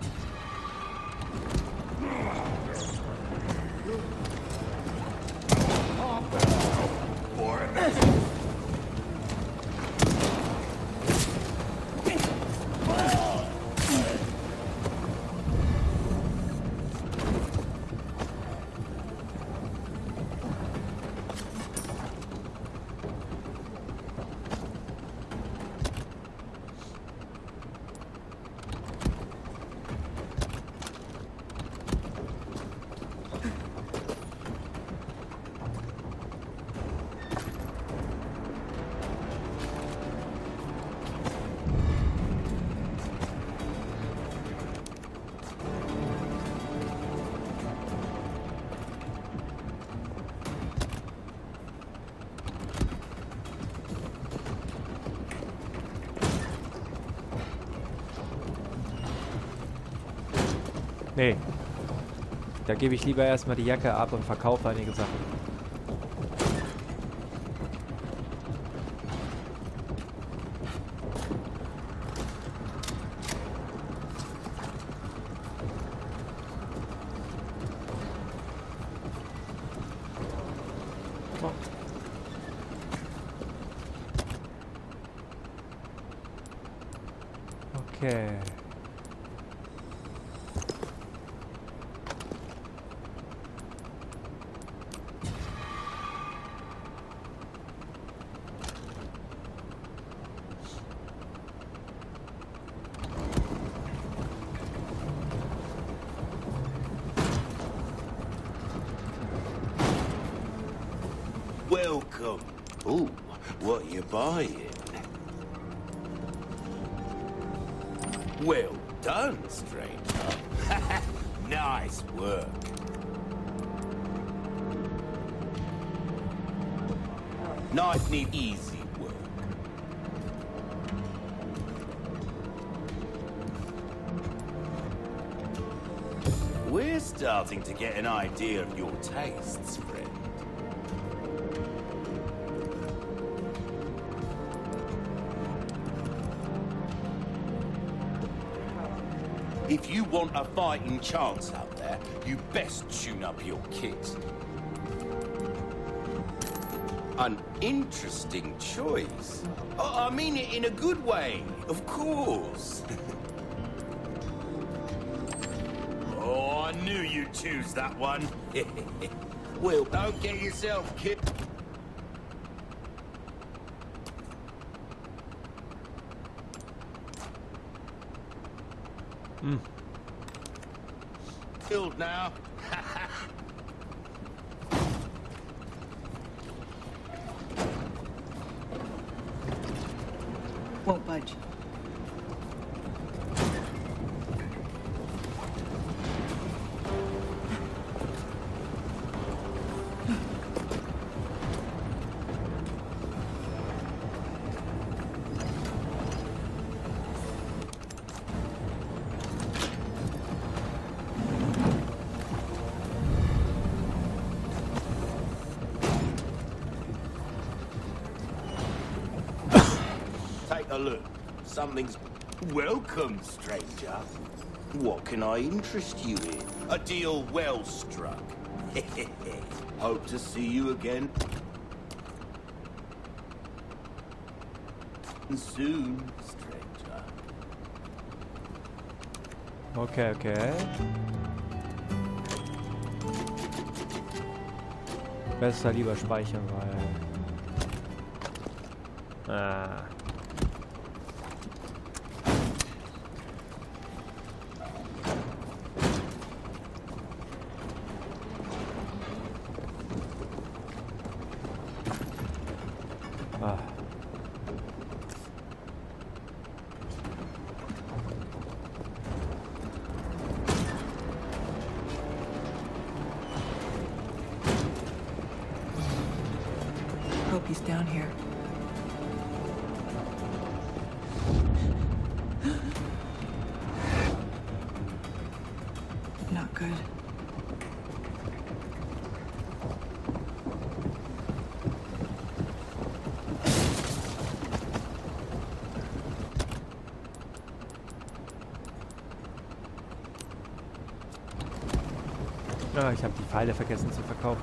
Nee. Da gebe ich lieber erstmal die Jacke ab und verkaufe einige Sachen. Okay. Welcome. Ooh, what you buying? Well done, stranger. Nice work. Knife need easy work. We're starting to get an idea of your tastes, friend. If you want a fighting chance out there, you best tune up your kit. An interesting choice. Oh, I mean it in a good way, of course. Oh, I knew you'd choose that one. Well, don't get yourself killed. Mm. Killed now. budge. Take a look. Something's... Welcome, stranger. What can I interest you in? A deal well struck. Hope to see you again soon, stranger. Okay, okay. Besser lieber speichern, weil... Ah. Ah. Hope he's down here. Not good. Ah, ich habe die Pfeile vergessen zu verkaufen.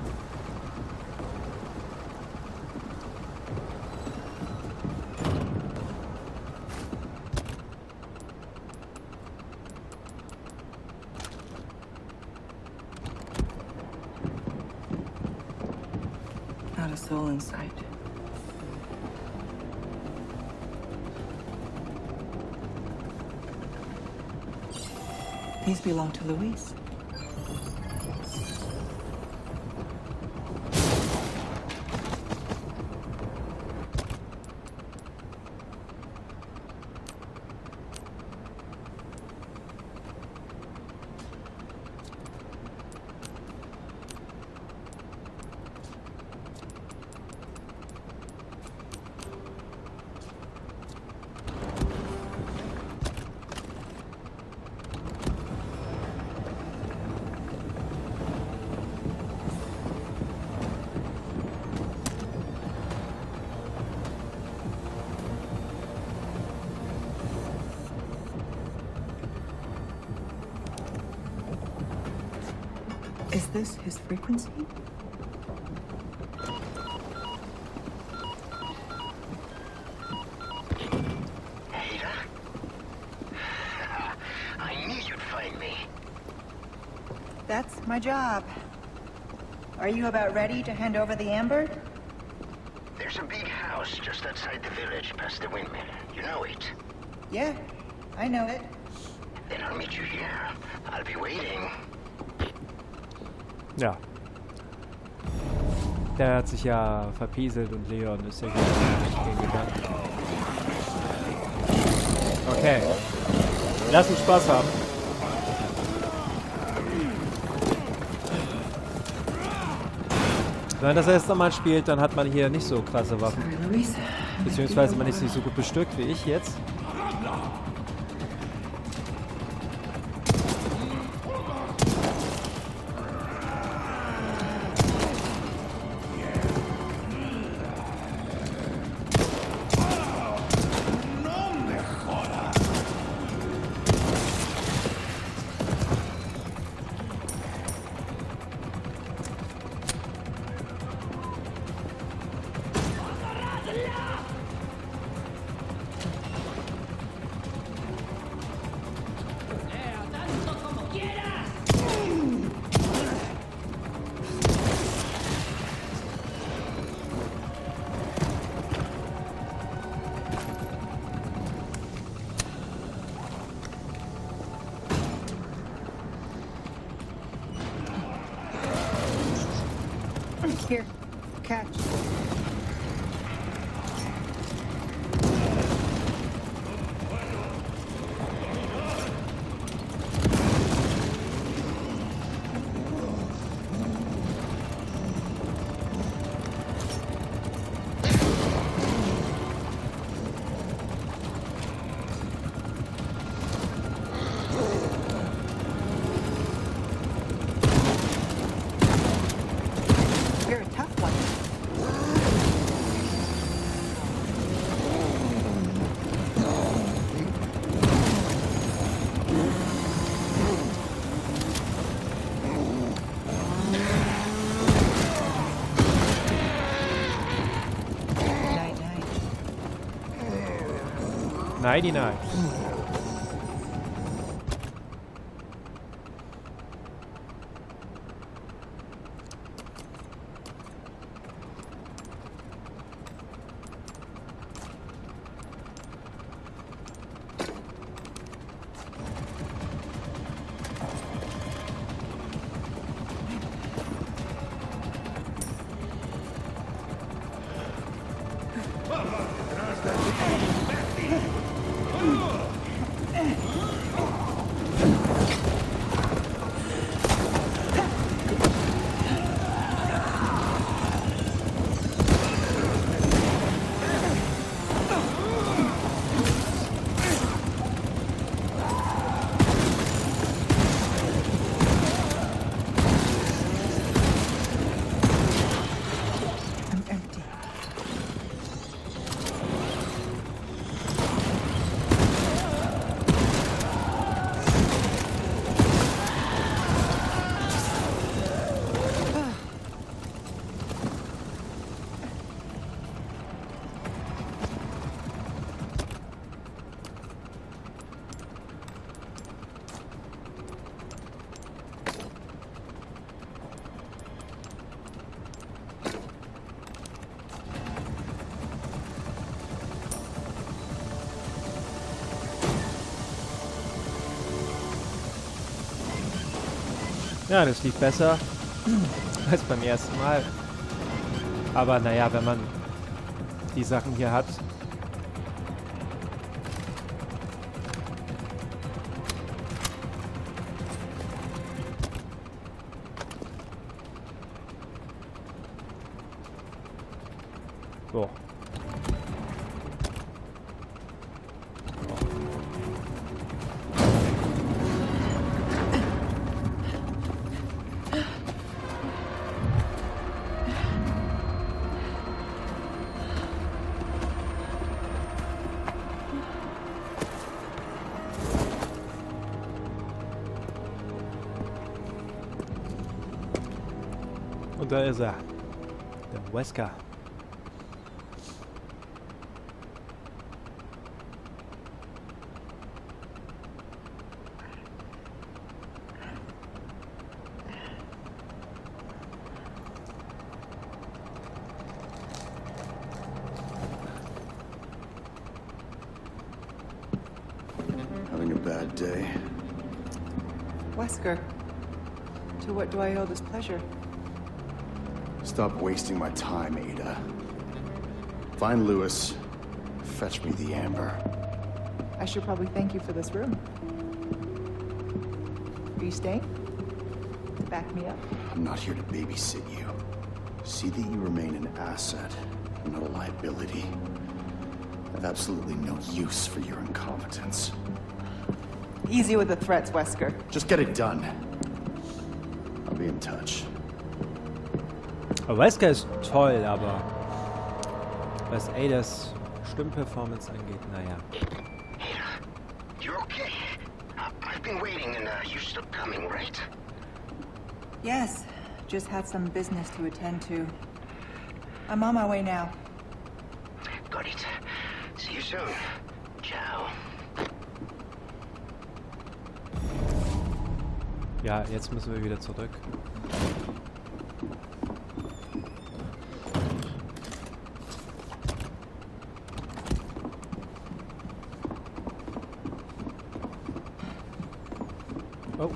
Not a soul in sight. These belong to Luis. Is this his frequency? Ada? I knew you'd find me. That's my job. Are you about ready to hand over the amber? There's a big house just outside the village, past the windmill. You know it? Yeah, I know it. Then I'll meet you here. I'll be waiting. Ja. Der hat sich ja verpieselt und Leon ist ja gegen gegangen. Okay. Lass uns Spaß haben. Wenn man das erste Mal spielt, dann hat man hier nicht so krasse Waffen. Beziehungsweise man ist nicht so gut bestückt wie ich jetzt. Here, catch. Nein, nein. Ja, das lief besser als beim ersten Mal. Aber naja, wenn man die Sachen hier hat. So. Und da ist er. Der Wesker. Having a bad day. Wesker, to what do I owe this pleasure? Stop wasting my time, Ada. Find Lewis. Fetch me the amber. I should probably thank you for this room. Are you staying? To back me up? I'm not here to babysit you. See that you remain an asset, not a liability. I have absolutely no use for your incompetence. Easy with the threats, Wesker. Just get it done. I'll be in touch. Wesker ist toll, aber was Adas Stimmperformance angeht, naja. You're okay. I I've been waiting and uh, you're still coming, right? Yes, just had some business to attend to. I'm on my way now. Got it. See you soon. Ciao. Ja, jetzt müssen wir wieder zurück. Oh.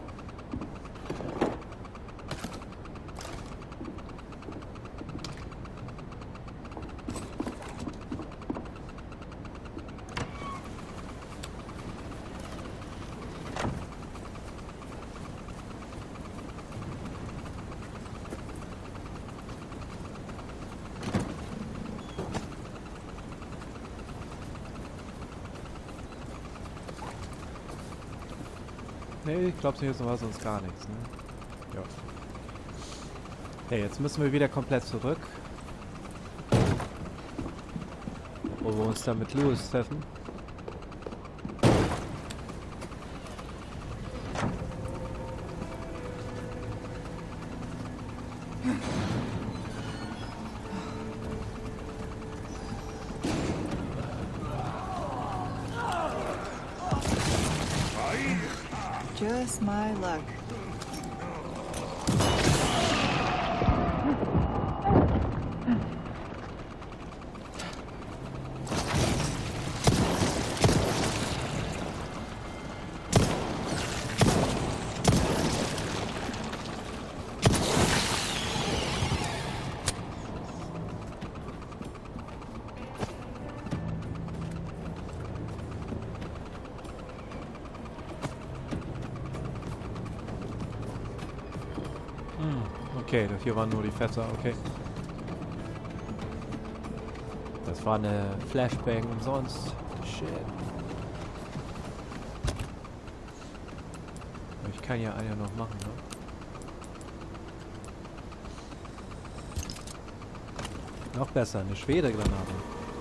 Nee, ich glaube, hier war sonst gar nichts, ne? Ja. Okay, jetzt müssen wir wieder komplett zurück. Wo wir uns dann mit Lewis treffen. Just my luck. Okay, das hier waren nur die Fässer, okay. Das war eine Flashbang umsonst. Shit. Ich kann ja eine noch machen, ne? Noch besser, eine Schwedegranate.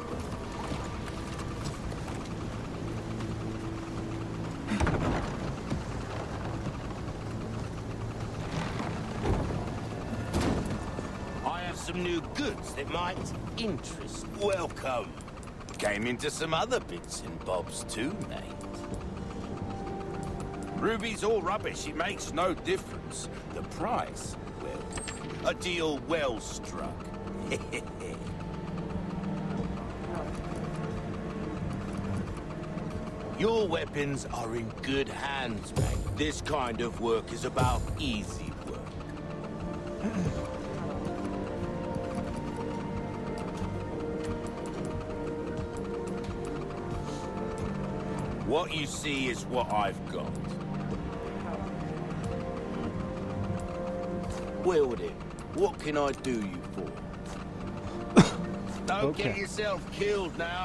Some new goods that might interest. Welcome. Came into some other bits and bobs too, mate. Ruby's all rubbish, it makes no difference. The price, well, a deal well struck. Your weapons are in good hands, mate. This kind of work is about easy work. What you see is what I've got. Wield it. What can I do you for? Don't Okay. get yourself killed now.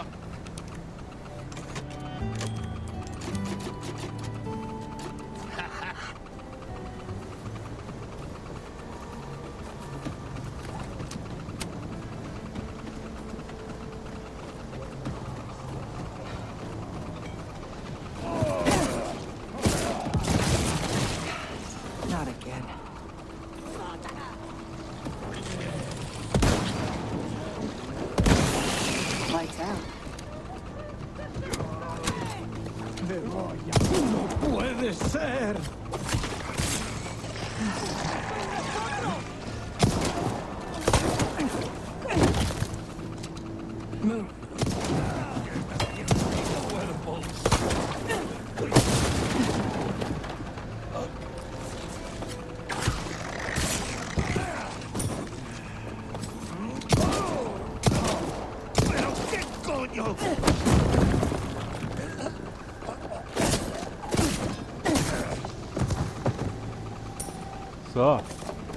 Not again. Lights out. ¡No puede ser! ¡Pero qué coño! So.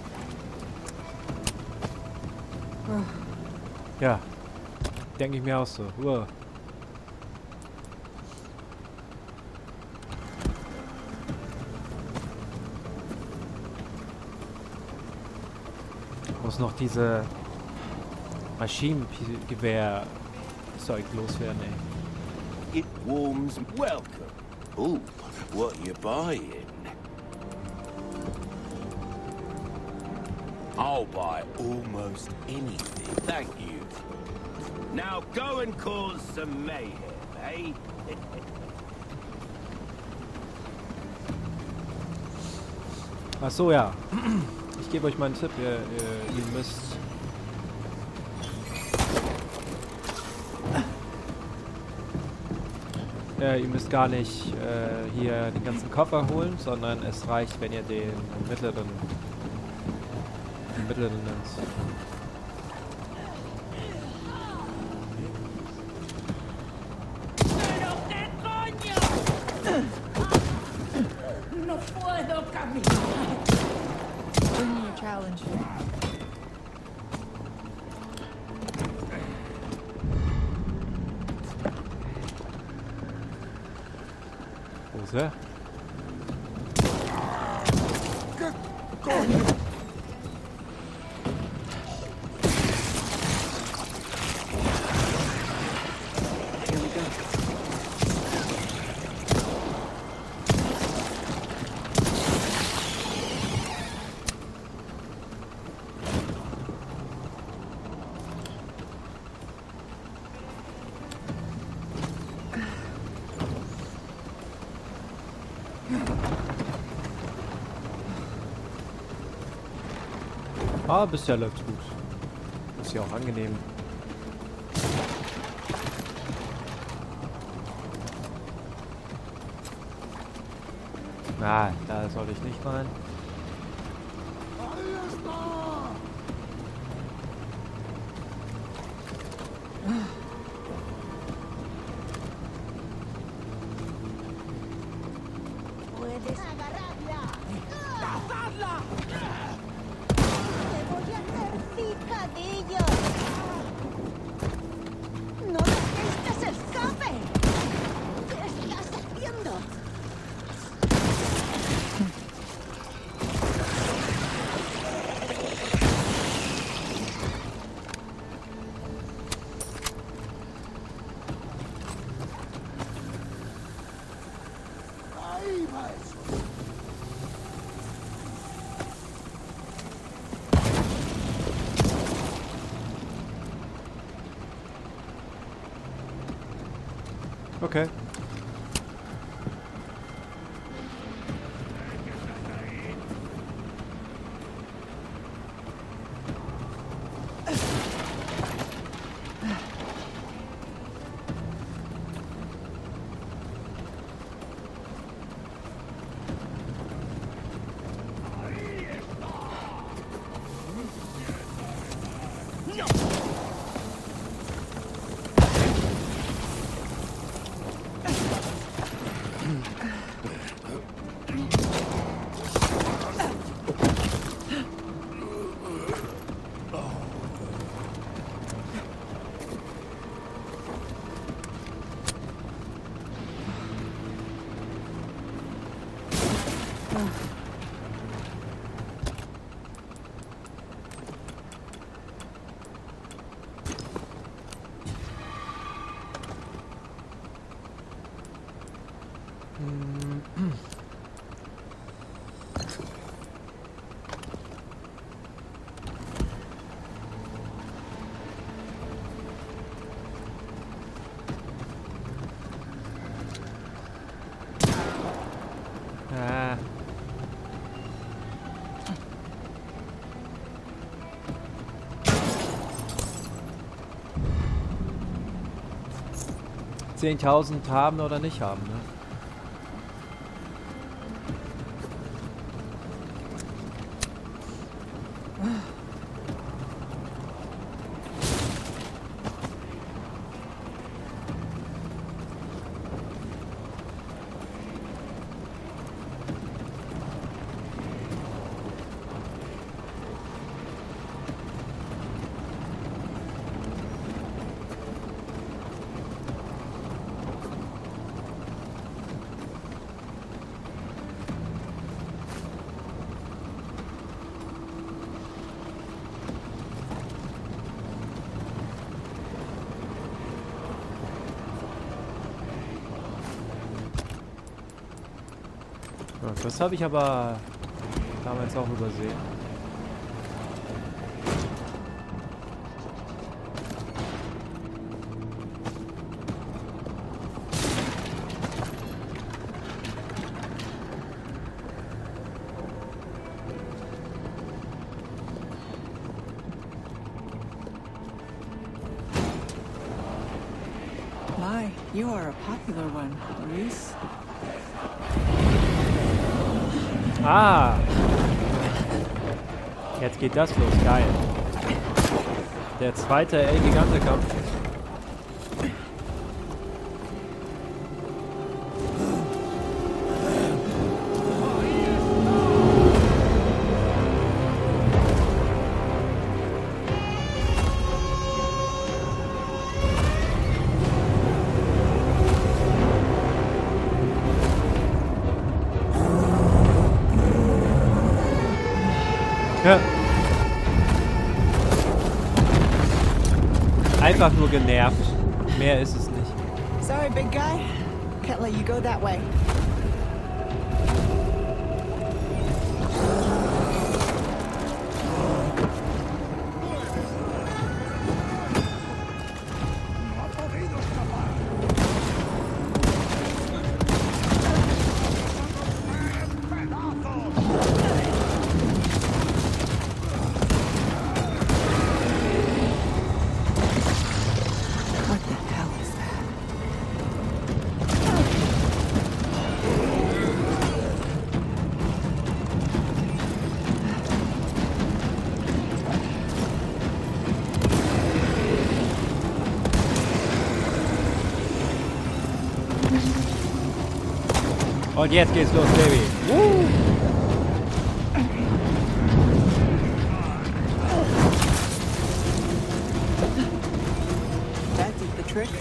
Ja. Denke ich mir auch so. Uah. Ich muss noch diese Maschinengewehr-Zeug loswerden, ey. It warms. Welcome. Ooh, what you buying? I'll buy almost anything. Thank you. Now go and cause some mayhem, eh? Ach so, ja. Ich gebe euch mal einen Tipp. Ihr, ihr, ihr müsst... Äh, ihr müsst gar nicht äh, hier den ganzen Koffer holen, sondern es reicht, wenn ihr den mittleren... den mittleren nimmt. ¡Pero qué coño! No puedo caminar. Bring me a challenge. Wo ist er? Here we go. Ah, bisher läuft's gut. Ist ja auch angenehm. Na, da soll ich nicht rein. Puedes agarrarla. ¡Cazadla! ¡Te voy a hacer picadillo! ¡No dejes que se escape! ¿Qué estás haciendo? Okay. Ah. zehntausend haben oder nicht haben, ne? Ja, das habe ich aber damals auch übersehen. My, you are a popular one, Luis. Ah! Jetzt geht das los, geil. Der zweite El Gigante-Kampf. Ja. Einfach nur genervt. Mehr ist es nicht. Sorry, big guy. Can't let you go that way. Und jetzt geht's los, Baby. Woo! That did the trick.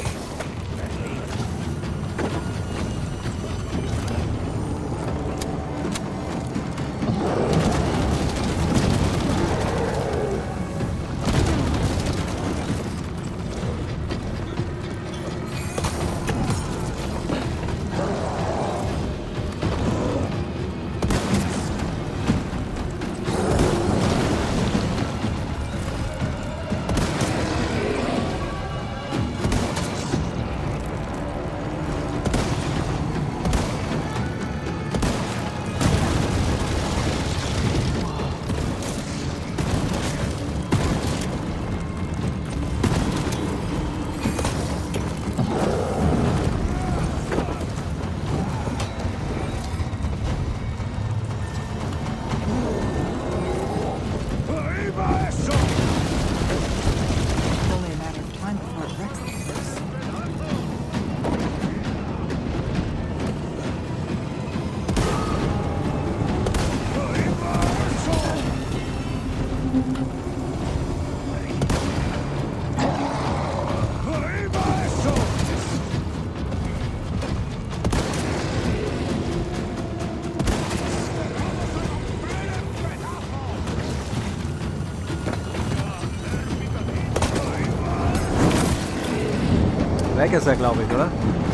Weg ist er, glaube ich, oder?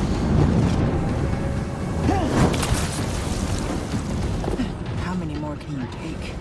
How many more can you take?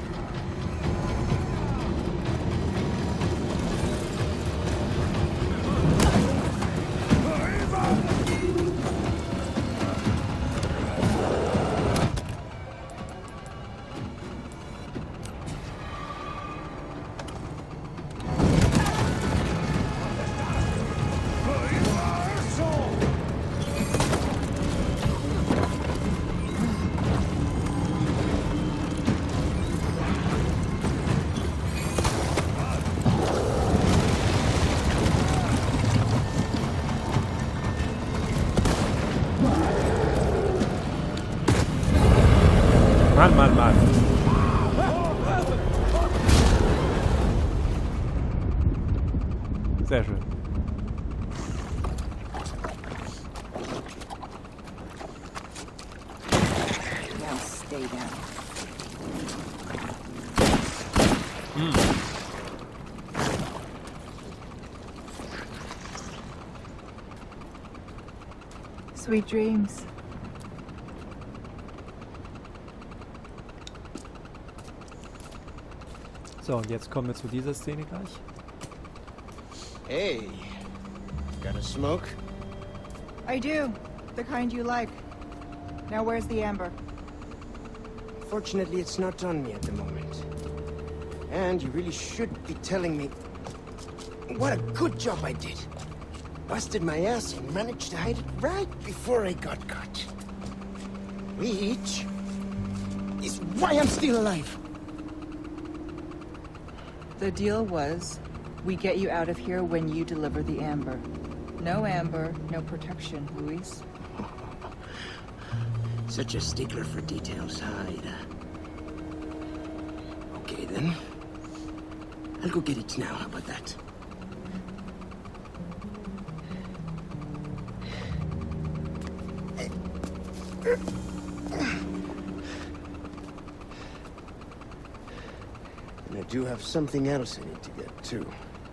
Mann, Mann, Mann. Sehr schön. Now stay down. Mm. Sweet dreams. So, und jetzt kommen wir zu dieser Szene gleich. Hey, got a smoke? I do. The kind you like. Now where's the amber? Fortunately, it's not on me at the moment. And you really should be telling me what a good job I did. Busted my ass and managed to hide it right before I got caught. Which is why I'm still alive. The deal was, we get you out of here when you deliver the amber. No amber, no protection, Luis. Such a stickler for details, Ida. Okay, then. I'll go get it now. How about that? And I do have something else I need to get, too.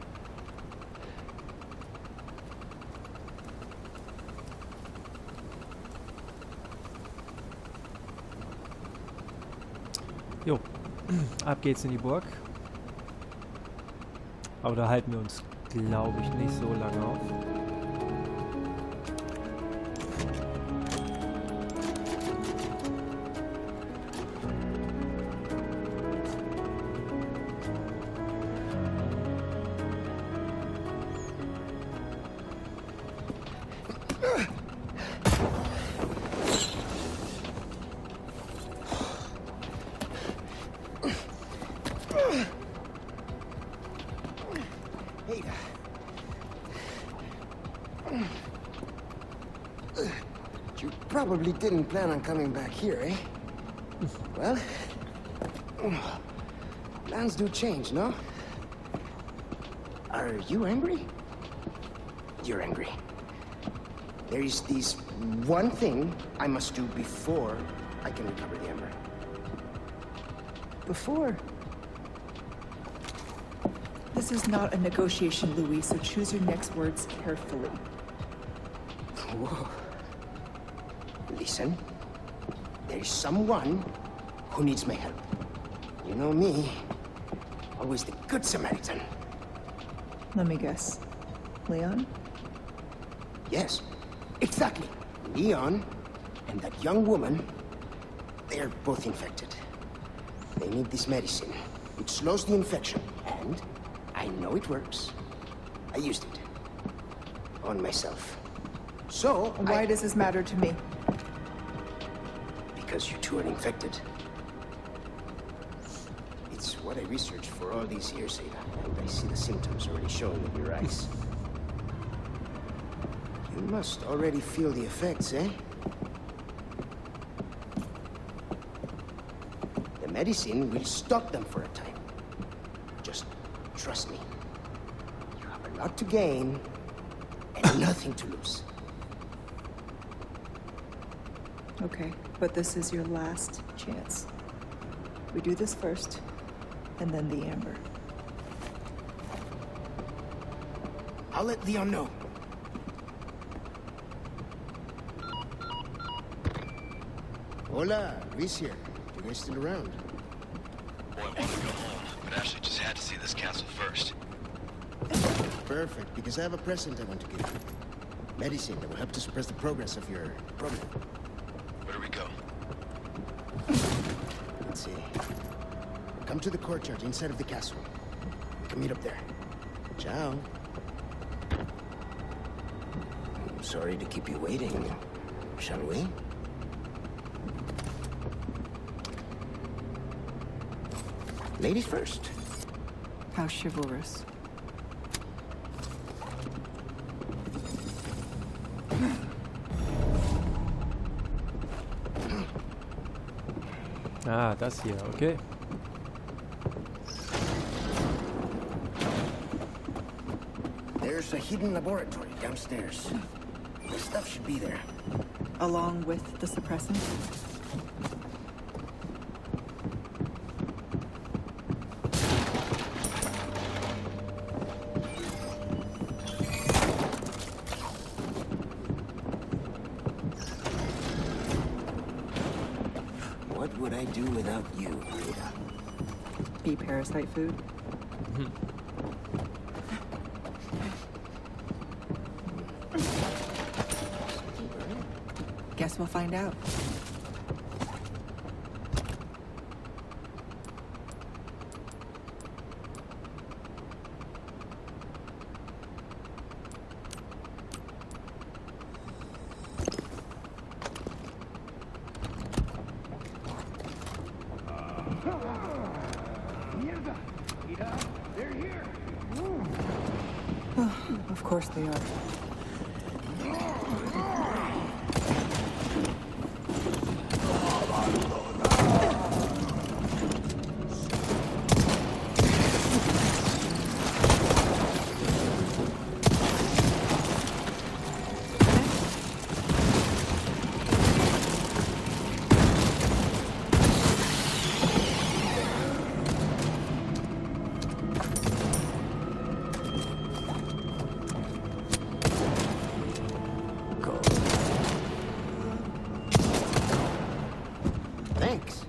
Jo, ab geht's in die Burg. Aber da halten wir uns, glaube ich, nicht so lange auf. You probably didn't plan on coming back here, eh? Well, plans do change, no? Are you angry? You're angry. There is this one thing I must do before I can recover the Ember. Before. This is not a negotiation, Louis, so choose your next words carefully. Whoa. Listen, there is someone who needs my help. You know me, always the good Samaritan. Let me guess. Leon? Yes, exactly. Leon and that young woman, they're both infected. They need this medicine, which slows the infection, and I know it works. I used it on myself. So, why I... does this matter to me? Because you two are infected. It's what I researched for all these years, Ada, and I see the symptoms already showing in your eyes. You must already feel the effects, eh? The medicine will stop them for a time. Just trust me. You have a lot to gain and nothing to lose. Okay, but this is your last chance. We do this first, and then the Amber. I'll let Leon know. Hola, Luis here. You guys still around? Boy, I wanted to go home, but Ashley just had to see this castle first. Perfect, because I have a present I want to give you. Medicine that will help to suppress the progress of your problem. Where do we go? Let's see. Come to the courtyard inside of the castle. We can meet up there. Ciao. I'm sorry to keep you waiting. Shall we? Ladies first. How chivalrous. Ah, das hier, okay. There's a hidden laboratory downstairs. The stuff should be there. Along with the suppressant? What would I do without you, Ada? Be parasite food? Guess we'll find out. Of course they are. Thanks.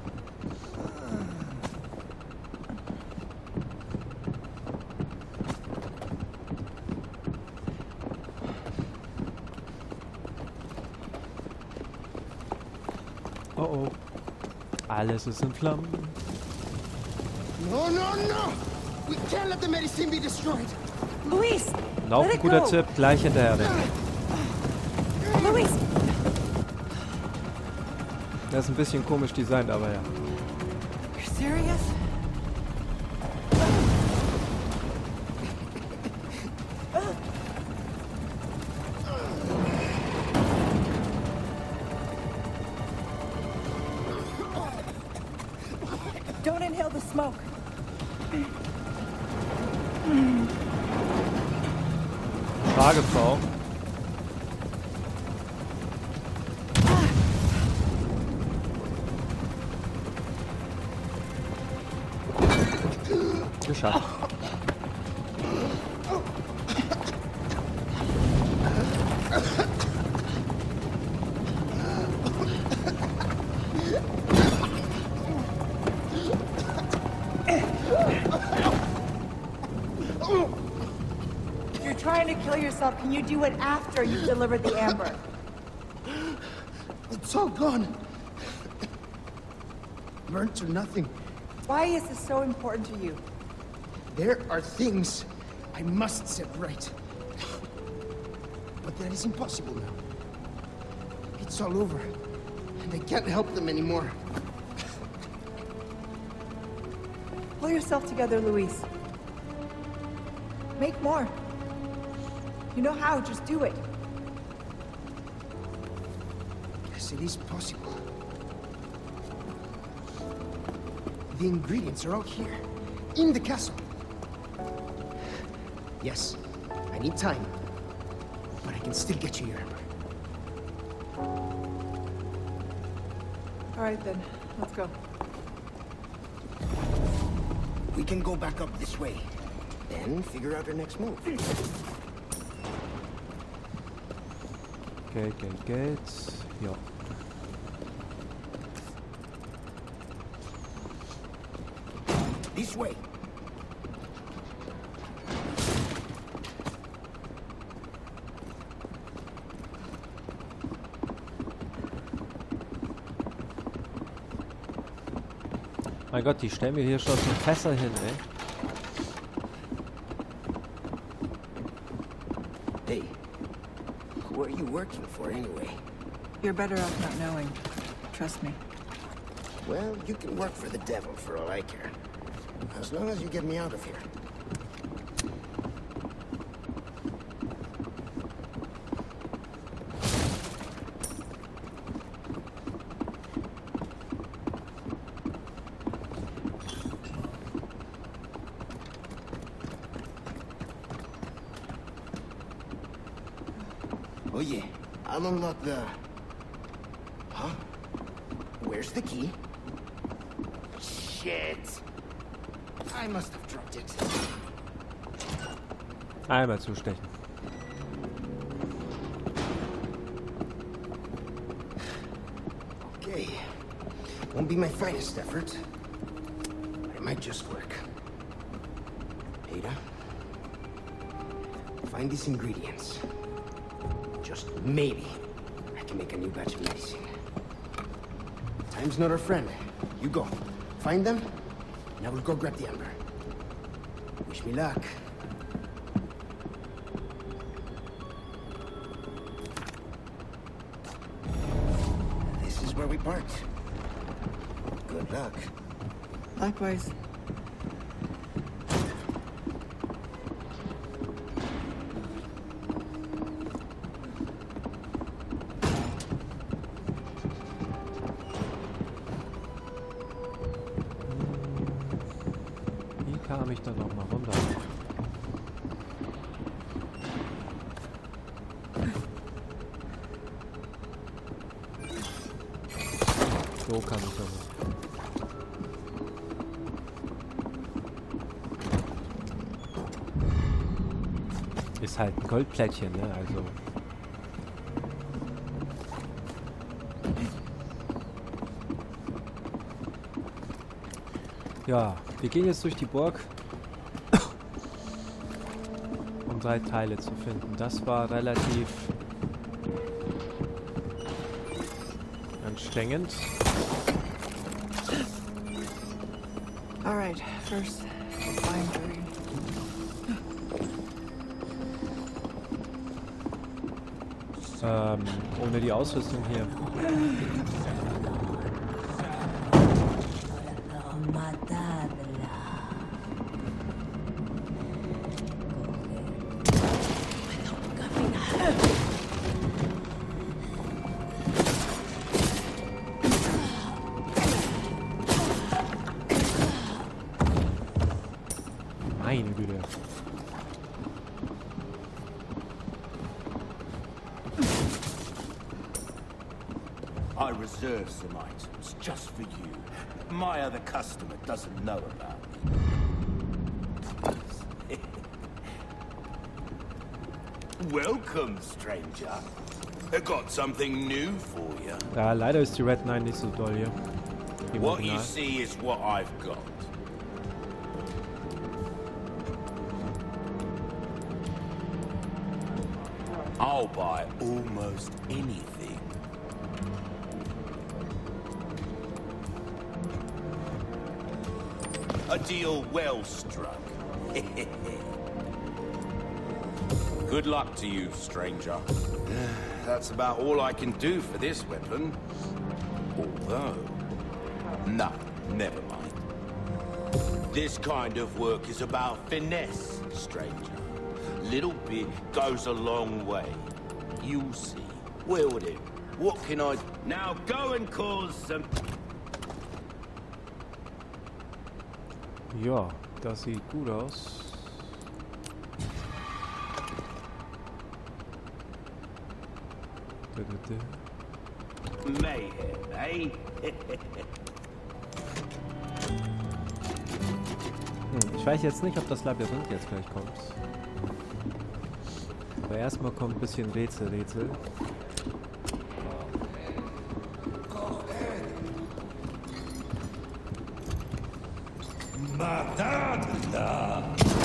Oh oh. Alles ist in Flammen. No, no, no! We can't let the medicine be destroyed. Luis! Lauf, ein guter Tipp, gleich hinterher. Luis! Das ist ein bisschen komisch designt, aber ja. You're serious? inhale the smoke. Fragefrau. Geschafft. If you're trying to kill yourself, can you do it after you've delivered the amber? It's all gone. Burnt to nothing. Why is this so important to you? There are things I must set right. But that is impossible now. It's all over, and I can't help them anymore. Pull yourself together, Luis. Make more. You know how, just do it. Yes, it is possible. The ingredients are all here, in the castle. Yes, I need time, but I can still get you your amber. All right, then. Let's go. We can go back up this way, then figure out our next move. Geld, Geld, Geld. Ja. This way. Mein Gott, die stellen mir hier schon so Fässer hin, ey. Hey, who are you working for anyway? You're better off not knowing. Trust me. Well, you can work for the devil for all I care. As long as you get me out of here. Oh yeah, I'll unlock the... Huh? Where's the key? Shit! I must have dropped it. Einmal zustechen. Okay. Won't be my finest effort, but it might just work. Ada, find these ingredients. Just maybe I can make a new batch of medicine. Time's not our friend. You go. Find them, and I will go grab the amber. Wish me luck. This is where we part. Good luck. Likewise. Kam ich dann noch mal runter? So kann ich das. Ist halt ein Goldplättchen, ne? Also. Ja, wir gehen jetzt durch die Burg, um drei Teile zu finden. Das war relativ anstrengend. All right, first, bindery. Ähm, ohne die Ausrüstung hier. I reserved some items just for you. My other customer doesn't know about me. Welcome, stranger. I got something new for you. Ja, leider ist die Red Nine nicht so doll hier. Im What you Original. see is what I've got. I'll buy almost anything. A deal well struck. Good luck to you, stranger. That's about all I can do for this weapon. Although... No, never mind. This kind of work is about finesse, stranger. Little bit goes a long way. You'll see. Will do. What can I... Now go and cause some... Ja, das sieht gut aus. Mayhem, eh? Hm, ich weiß jetzt nicht, ob das Labyrinth jetzt gleich kommt. Aber erstmal kommt ein bisschen Rätsel, Rätsel. Matadla!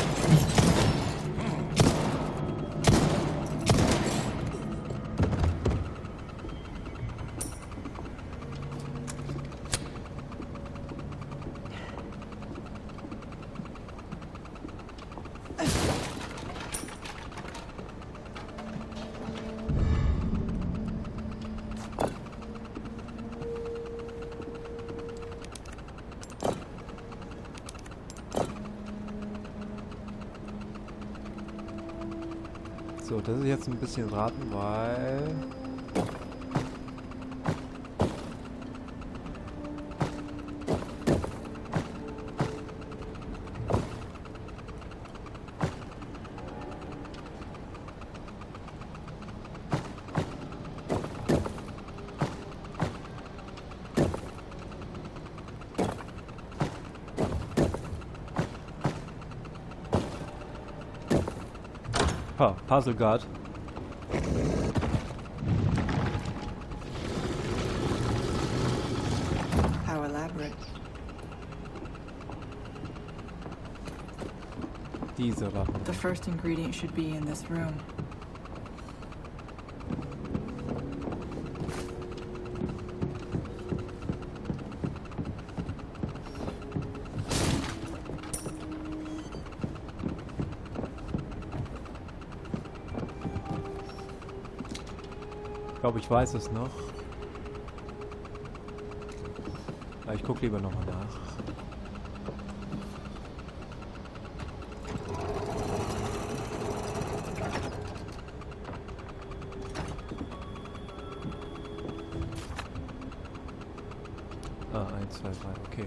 So, das ist jetzt ein bisschen raten, weil... Oh, Puzzle Guard. How elaborate. Diese Ratten. The first ingredient should be in this room. Ich glaube, ich weiß es noch. Aber ich gucke lieber nochmal nach. Ah, eins, zwei, drei, okay.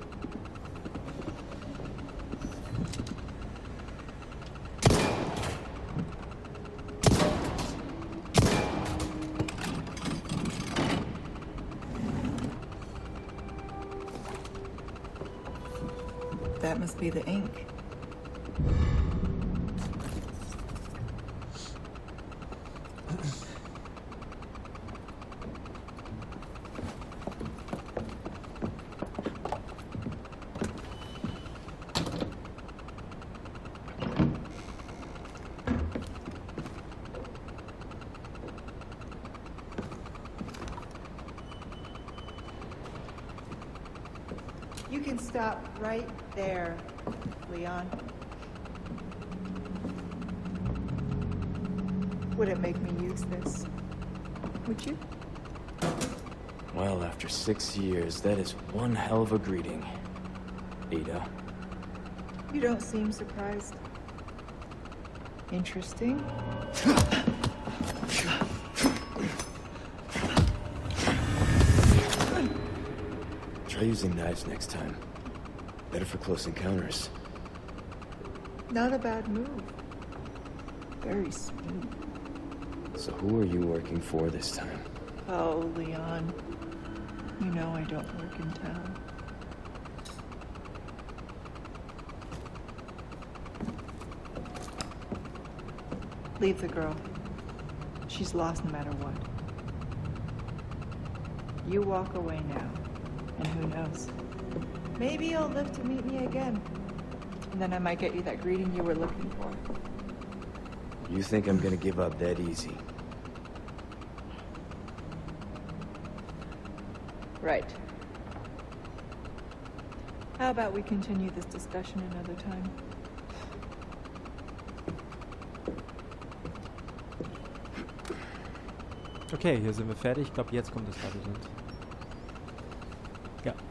That must be the ink. You can stop right there, Leon. Wouldn't make me use this, would you? Well, after six years, that is one hell of a greeting, Ada. You don't seem surprised. Interesting. Try using knives next time. Better for close encounters. Not a bad move. Very smooth. So who are you working for this time? Oh, Leon. You know I don't work in town. Leave the girl. She's lost no matter what. You walk away now, and who knows? Maybe you'll live to meet me again. And then I might get you that greeting you were looking for. You think I'm gonna give up that easy? Right. How about we continue this discussion another time? Okay, hier sind wir fertig. Ich glaube, jetzt kommt das Labyrinth. Ja.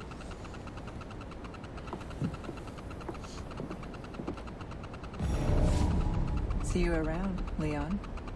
See you around, Leon.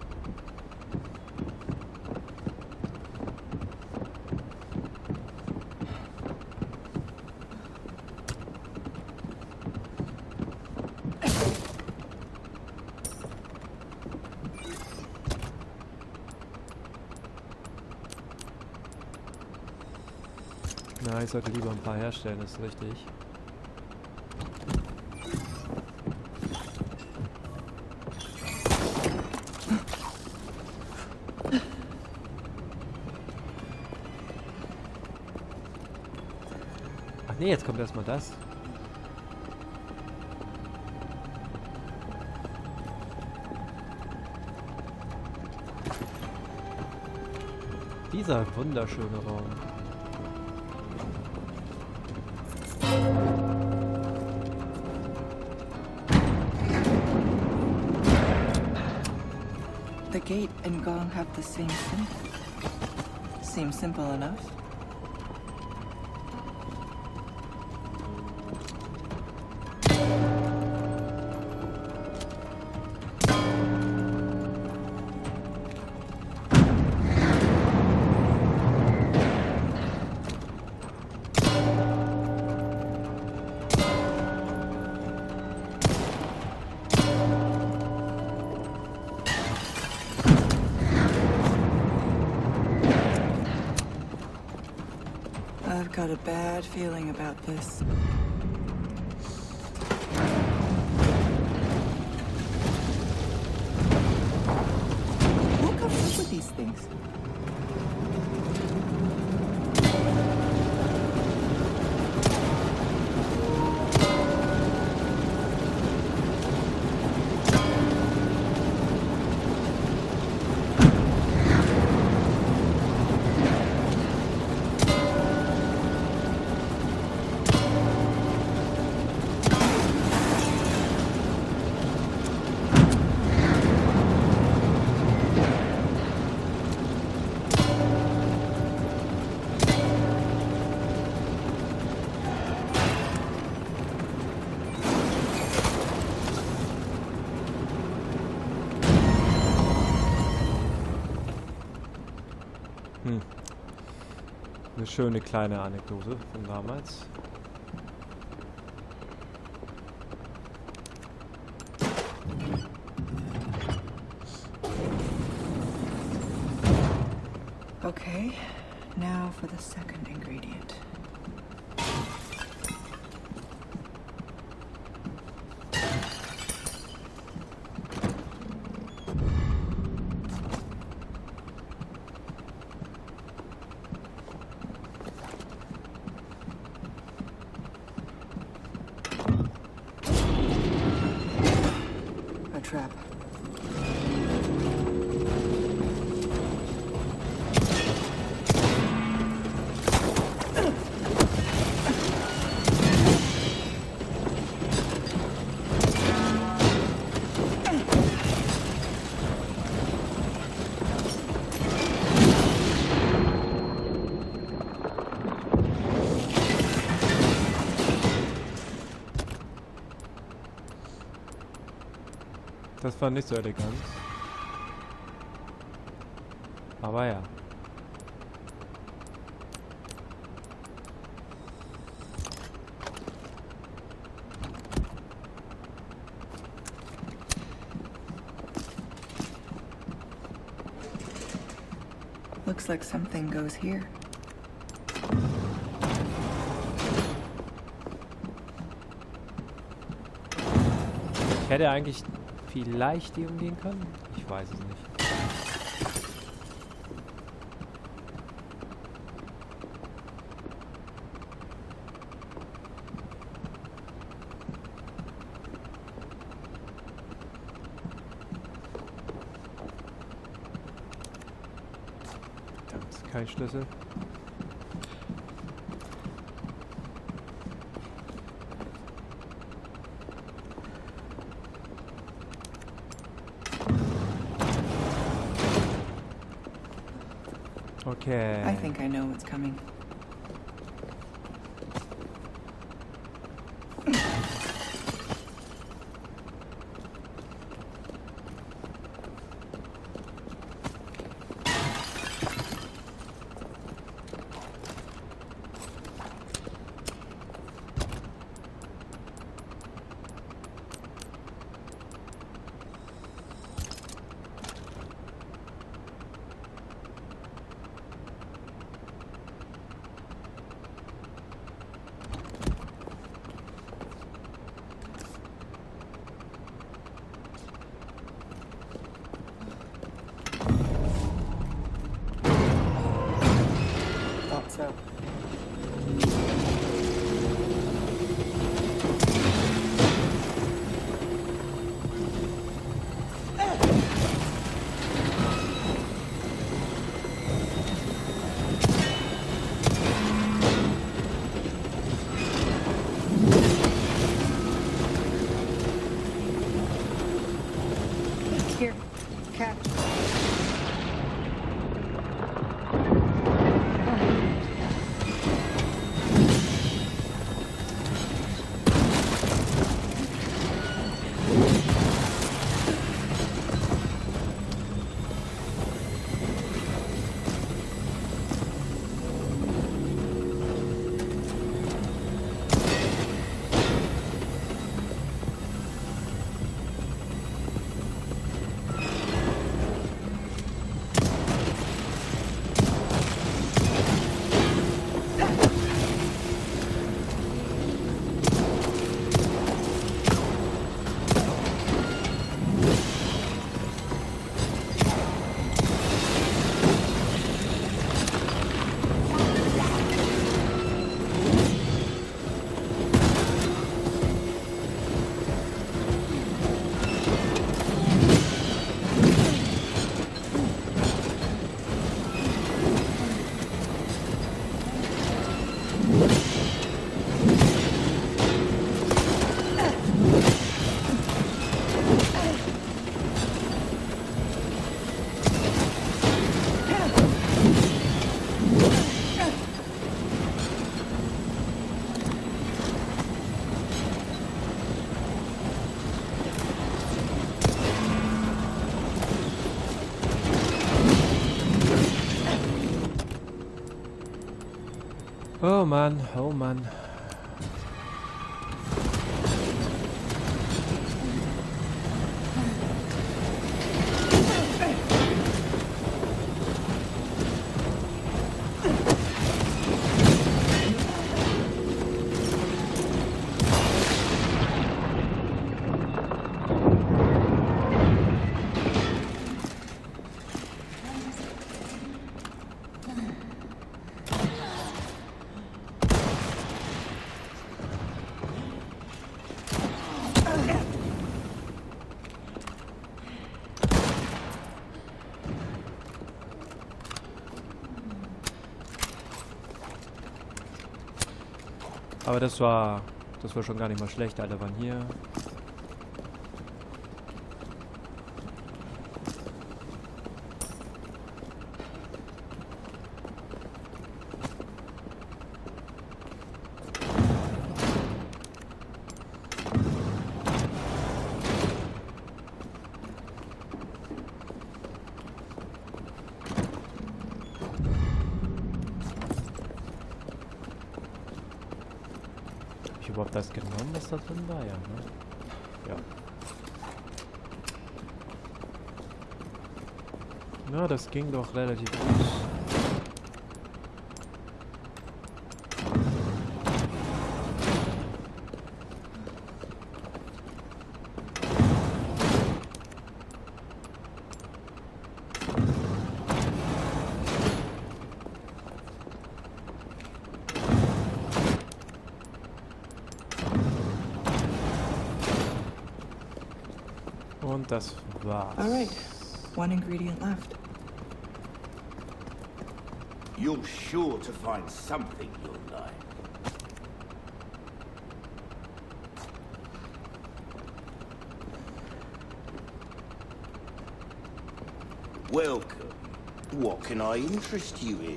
Na, ich sollte lieber ein paar herstellen, das ist richtig. Ach nee, jetzt kommt erstmal das. Dieser wunderschöne Raum. The gate and gong have the same symbol. Seems simple enough. I've got a bad feeling about this. Who comes up with these things? Hm. Eine schöne kleine Anekdote von damals. Okay, now for the second ingredient. A trap. Das war nicht so elegant. Aber ja. Looks like something goes here. Ich hätte eigentlich vielleicht die umgehen können. Ich weiß es nicht. Das ist kein Schlüssel. Okay. I think I know what's coming. So. Here, catch. Oh Mann, oh Mann. Aber das war, das war schon gar nicht mal schlecht. Alle waren hier. Hab ich überhaupt das genommen, was da drin war? Ja, ne? Ja. Na, das ging doch relativ gut. Und das war's. All right. One ingredient left. You're sure to find something you'll like. Welcome. What can I interest you in?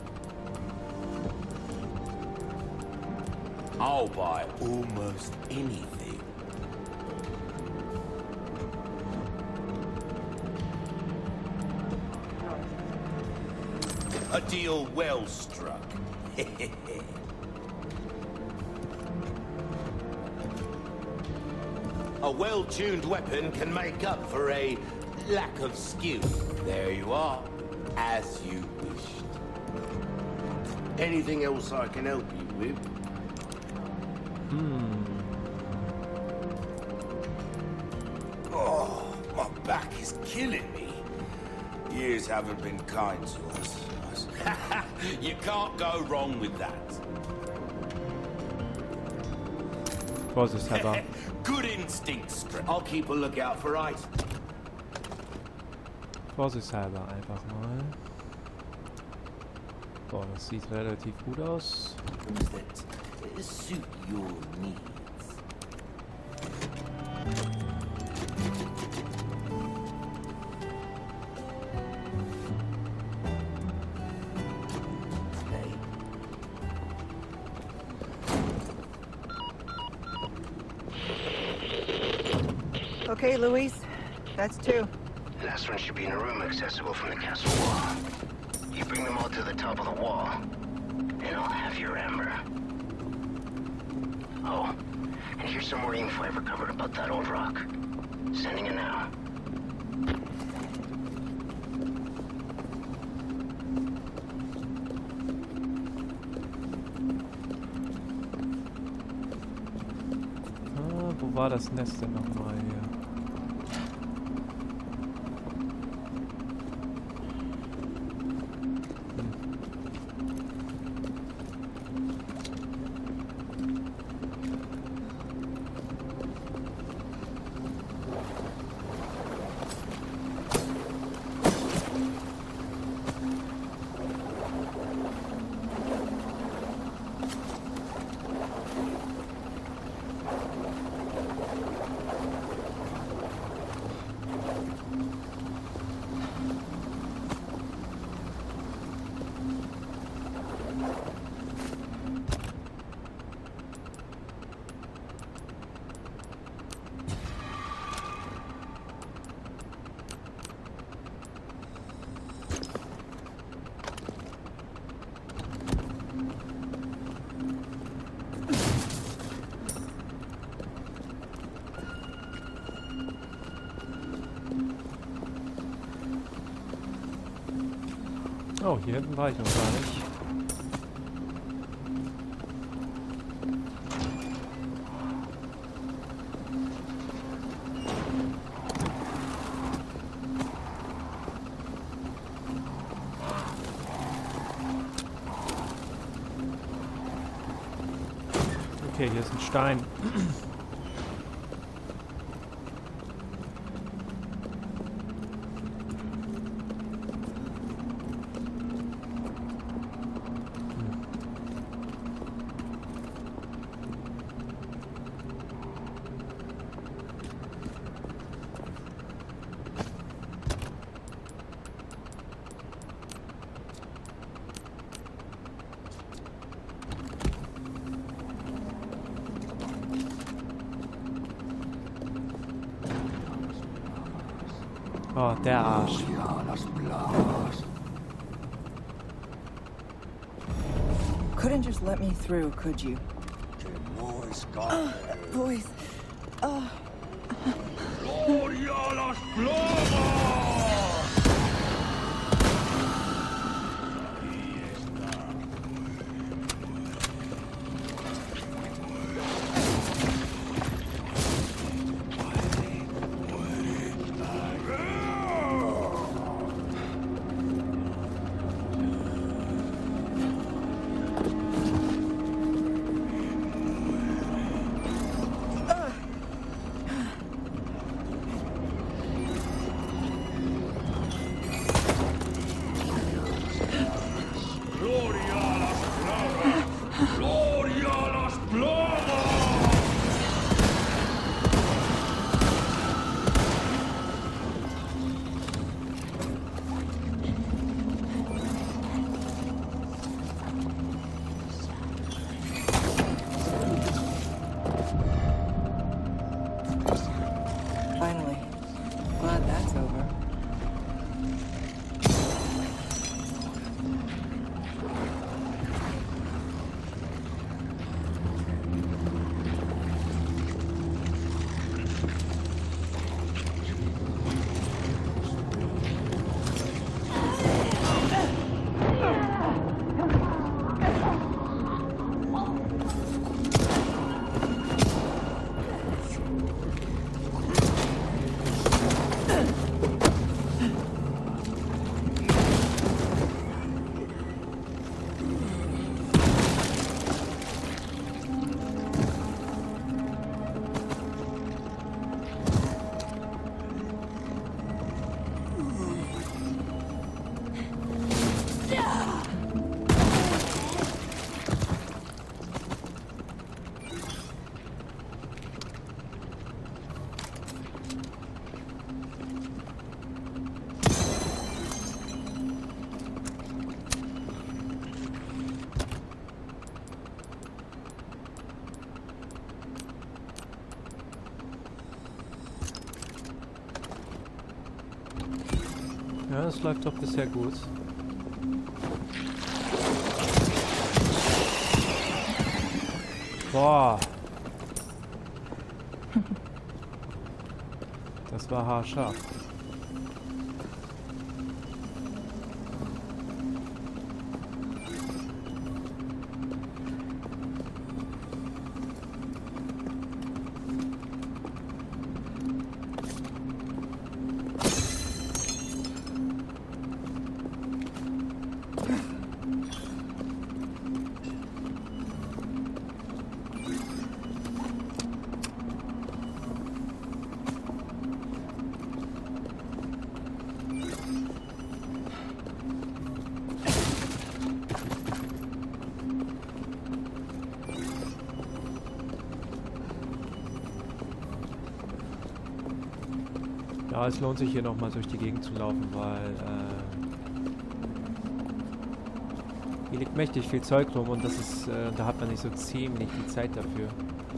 I'll buy almost anything. A deal well struck. A well-tuned weapon can make up for a lack of skill. There you are, as you wished. Anything else I can help you with? Hmm. Oh, my back is killing me. Years haven't been kind to us. You can't go wrong with that. Vorsichtshalber. Good instincts. I'll keep a lookout for ice. Vorsichtshalber einfach mal. Boah, das sieht relativ gut aus. That suit your needs. Okay, Luis. That's two. Last one should be in a room accessible from the castle wall. You bring them all to the top of the wall, and I'll have your amber. Oh, and here's some more info I've recovered about that old rock. Sending it now. Ah, wo war das Nest denn nochmal hier? Oh, hier hinten war ich noch gar nicht. Okay, hier ist ein Stein. Oh, der Arsch. Couldn't just let me through, could you? Uh, boys. Uh. ¡Gloria a las plagas! Ja, es läuft doch bisher gut. Boah. Das war haarscharf. Ja, es lohnt sich hier nochmal durch die Gegend zu laufen, weil äh, hier liegt mächtig viel Zeug rum und das ist, äh, da hat man nicht so ziemlich die Zeit dafür.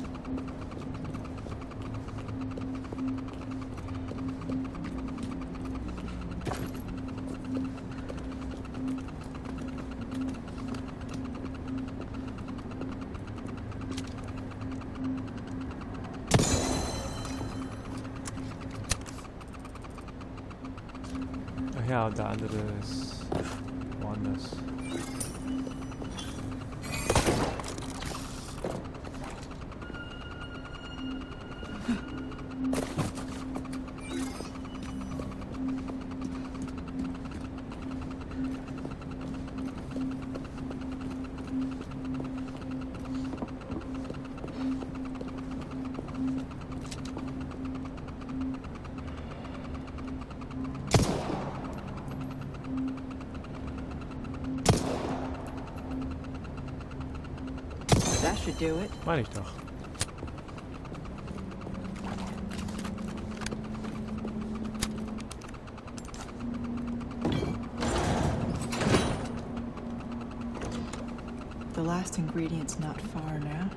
Ja, und der andere ist woanders. That should do it. Meine ich doch. The last ingredient's not far now.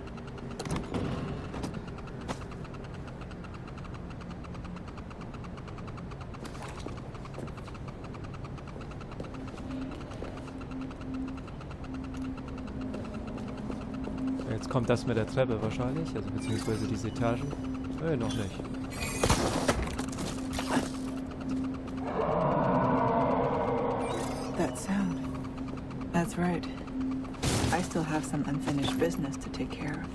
Jetzt kommt das mit der Treppe wahrscheinlich, also beziehungsweise diese Etagen. Nee, noch nicht. That sound. That's right. I still have some unfinished business to take care of.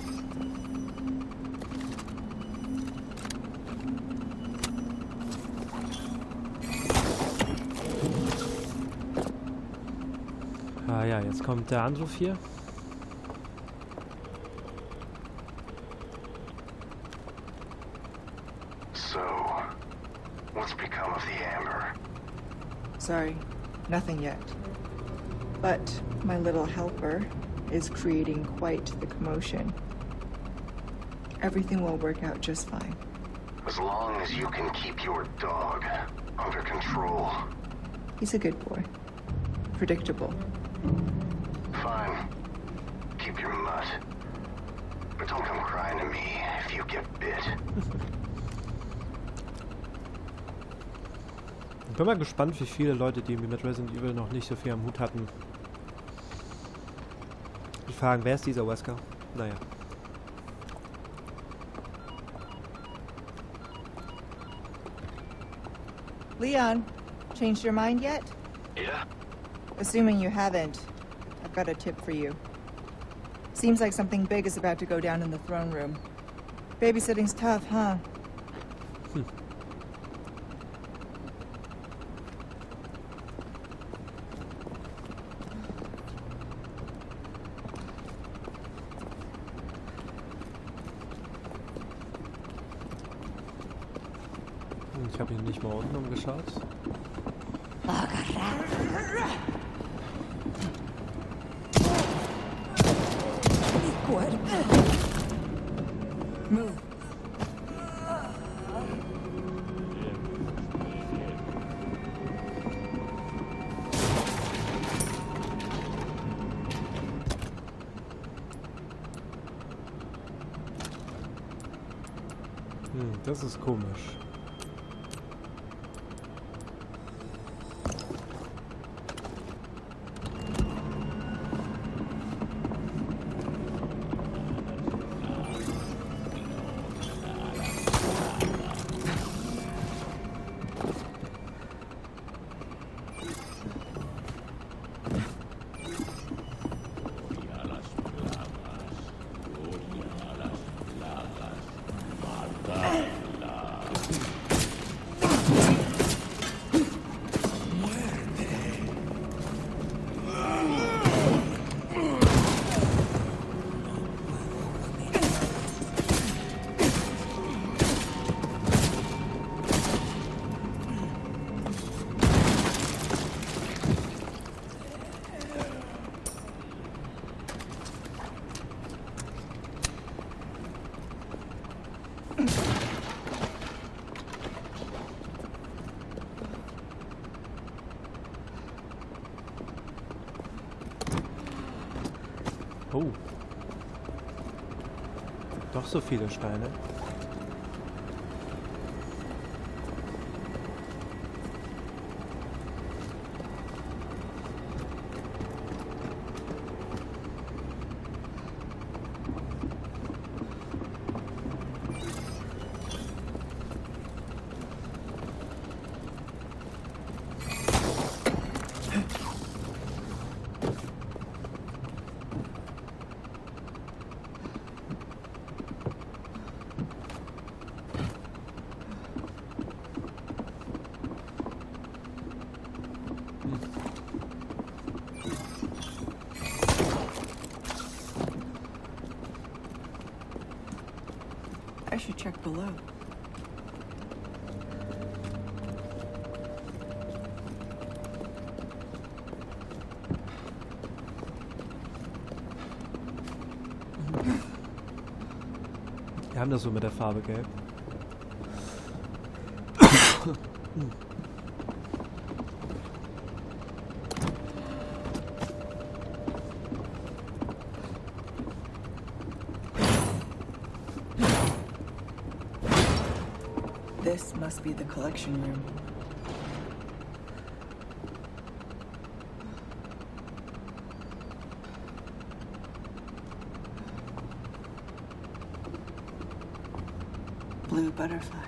Ah ja, jetzt kommt der Anruf hier. Sorry, nothing yet. But my little helper is creating quite the commotion. Everything will work out just fine. As long as you can keep your dog under control. He's a good boy. Predictable. Fine. Keep your mutt. But don't come crying to me if you get bit. Ich bin mal gespannt, wie viele Leute, die mit Resident Evil noch nicht so viel am Hut hatten, die fragen, wer ist dieser Wesker? Naja. Leon, changed your mind yet? Yeah? Assuming you haven't, I've got a tip for you. Seems like something big is about to go down in the throne room. Babysitting's tough, huh? Hm. Ich habe ihn nicht mal unten umgeschaut. Move. Hm, das ist komisch. Oh. Doch so viele Steine. I should check below. Wir haben das so mit der Farbe Gelb. This must be the collection room. Blue butterfly.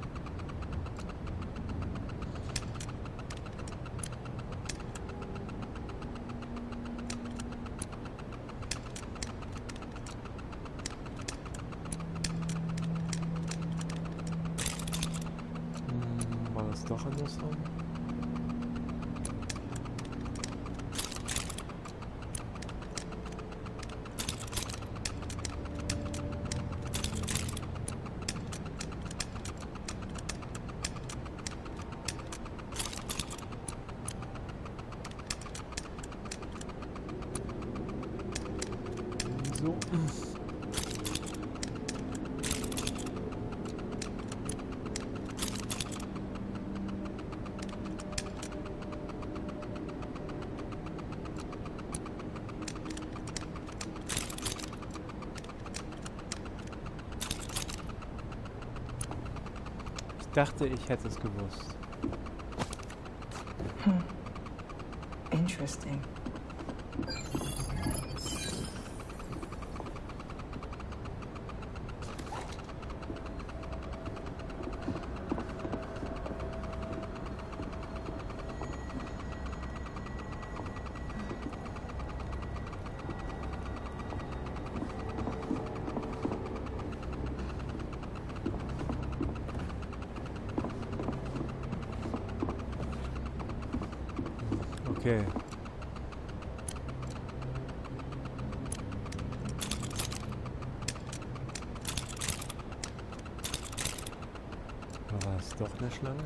War das doch andersrum? So. Ich dachte, ich hätte es gewusst. Hm. Interesting. Okay. War es doch eine Schlange?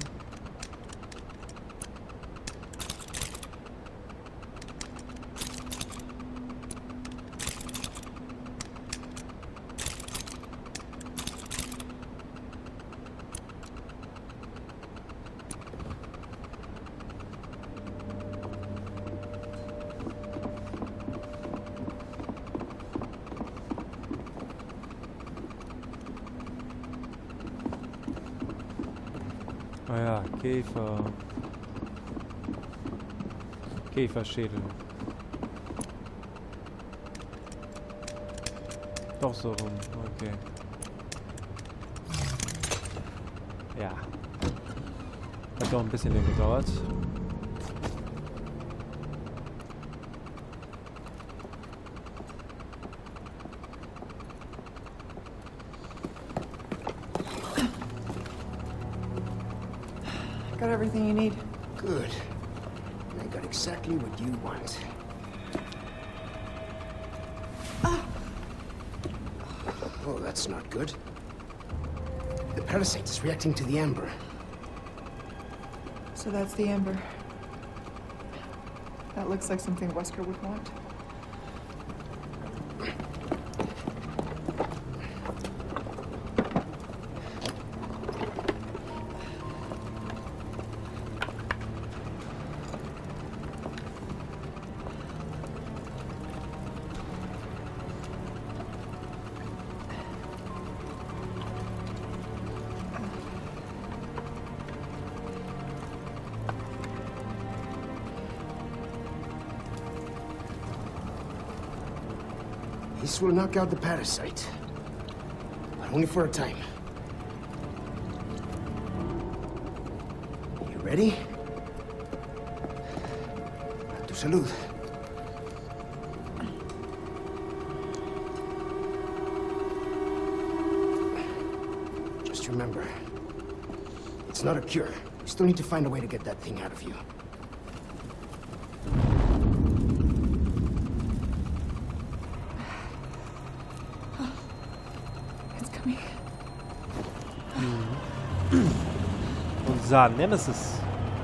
Ah ja, Käfer. Käferschädel. Doch so rum, okay. Ja. Hat doch ein bisschen länger gedauert. Got everything you need. Good. I got exactly what you want. Ah. Oh, that's not good. The parasite is reacting to the amber. So that's the amber. That looks like something Wesker would want. This will knock out the parasite. But only for a time. You ready? A tu salud. Just remember, it's not a cure. We still need to find a way to get that thing out of you. Unser Nemesis.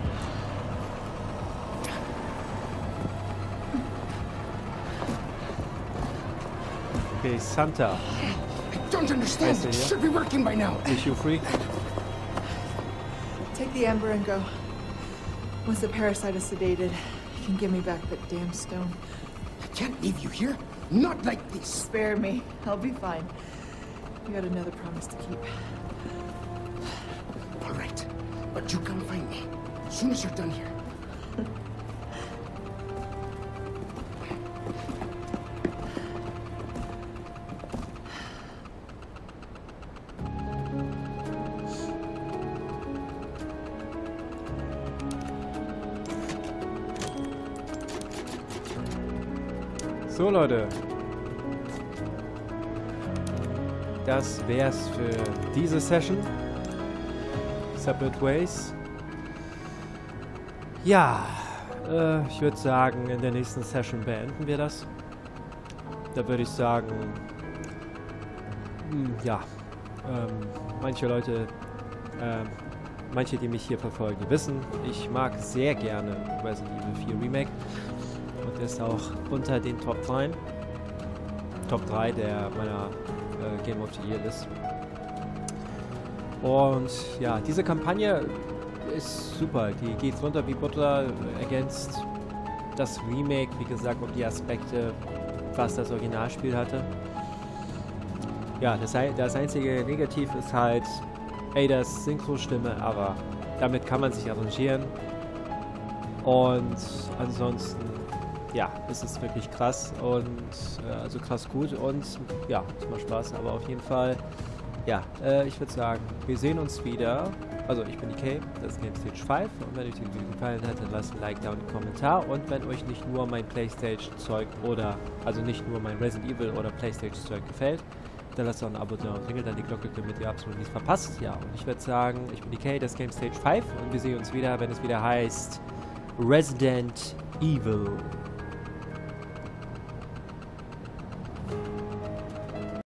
Okay, Santa. I don't understand. It should be working by now. Is you free? Take the amber and go. Once the parasite is sedated, you can give me back that damn stone. I can't leave you here. Not like this. Spare me. I'll be fine. You got another promise to keep. All right. But you come find me as soon as you're done here. So, Leute. Das wär's für diese Session. Separate Ways. Ja, äh, ich würde sagen, in der nächsten Session beenden wir das. Da würde ich sagen, mh, ja, ähm, manche Leute, äh, manche, die mich hier verfolgen, wissen, ich mag sehr gerne Resident Evil vier Remake und ist auch unter den Top drei, Top drei der meiner äh, Game of the Year List. Und ja, diese Kampagne ist super. Die geht runter wie Butter, ergänzt das Remake, wie gesagt, um die Aspekte, was das Originalspiel hatte. Ja, das, das einzige Negativ ist halt Adas Synchro-Stimme, aber damit kann man sich arrangieren. Und ansonsten, ja, es ist wirklich krass und äh, also krass gut und ja, es macht Spaß, aber auf jeden Fall. Ja, äh, ich würde sagen, wir sehen uns wieder. Also, ich bin D K, das ist Game Stage fünf. Und wenn euch die Video gefallen hat, dann lasst ein Like da und einen Kommentar. Und wenn euch nicht nur mein Playstation-Zeug oder, also nicht nur mein Resident Evil oder Playstation-Zeug gefällt, dann lasst auch ein Abo da und klingelt dann die Glocke, damit ihr absolut nichts verpasst. Ja, und ich würde sagen, ich bin D K, das ist Game Stage fünf. Und wir sehen uns wieder, wenn es wieder heißt Resident Evil.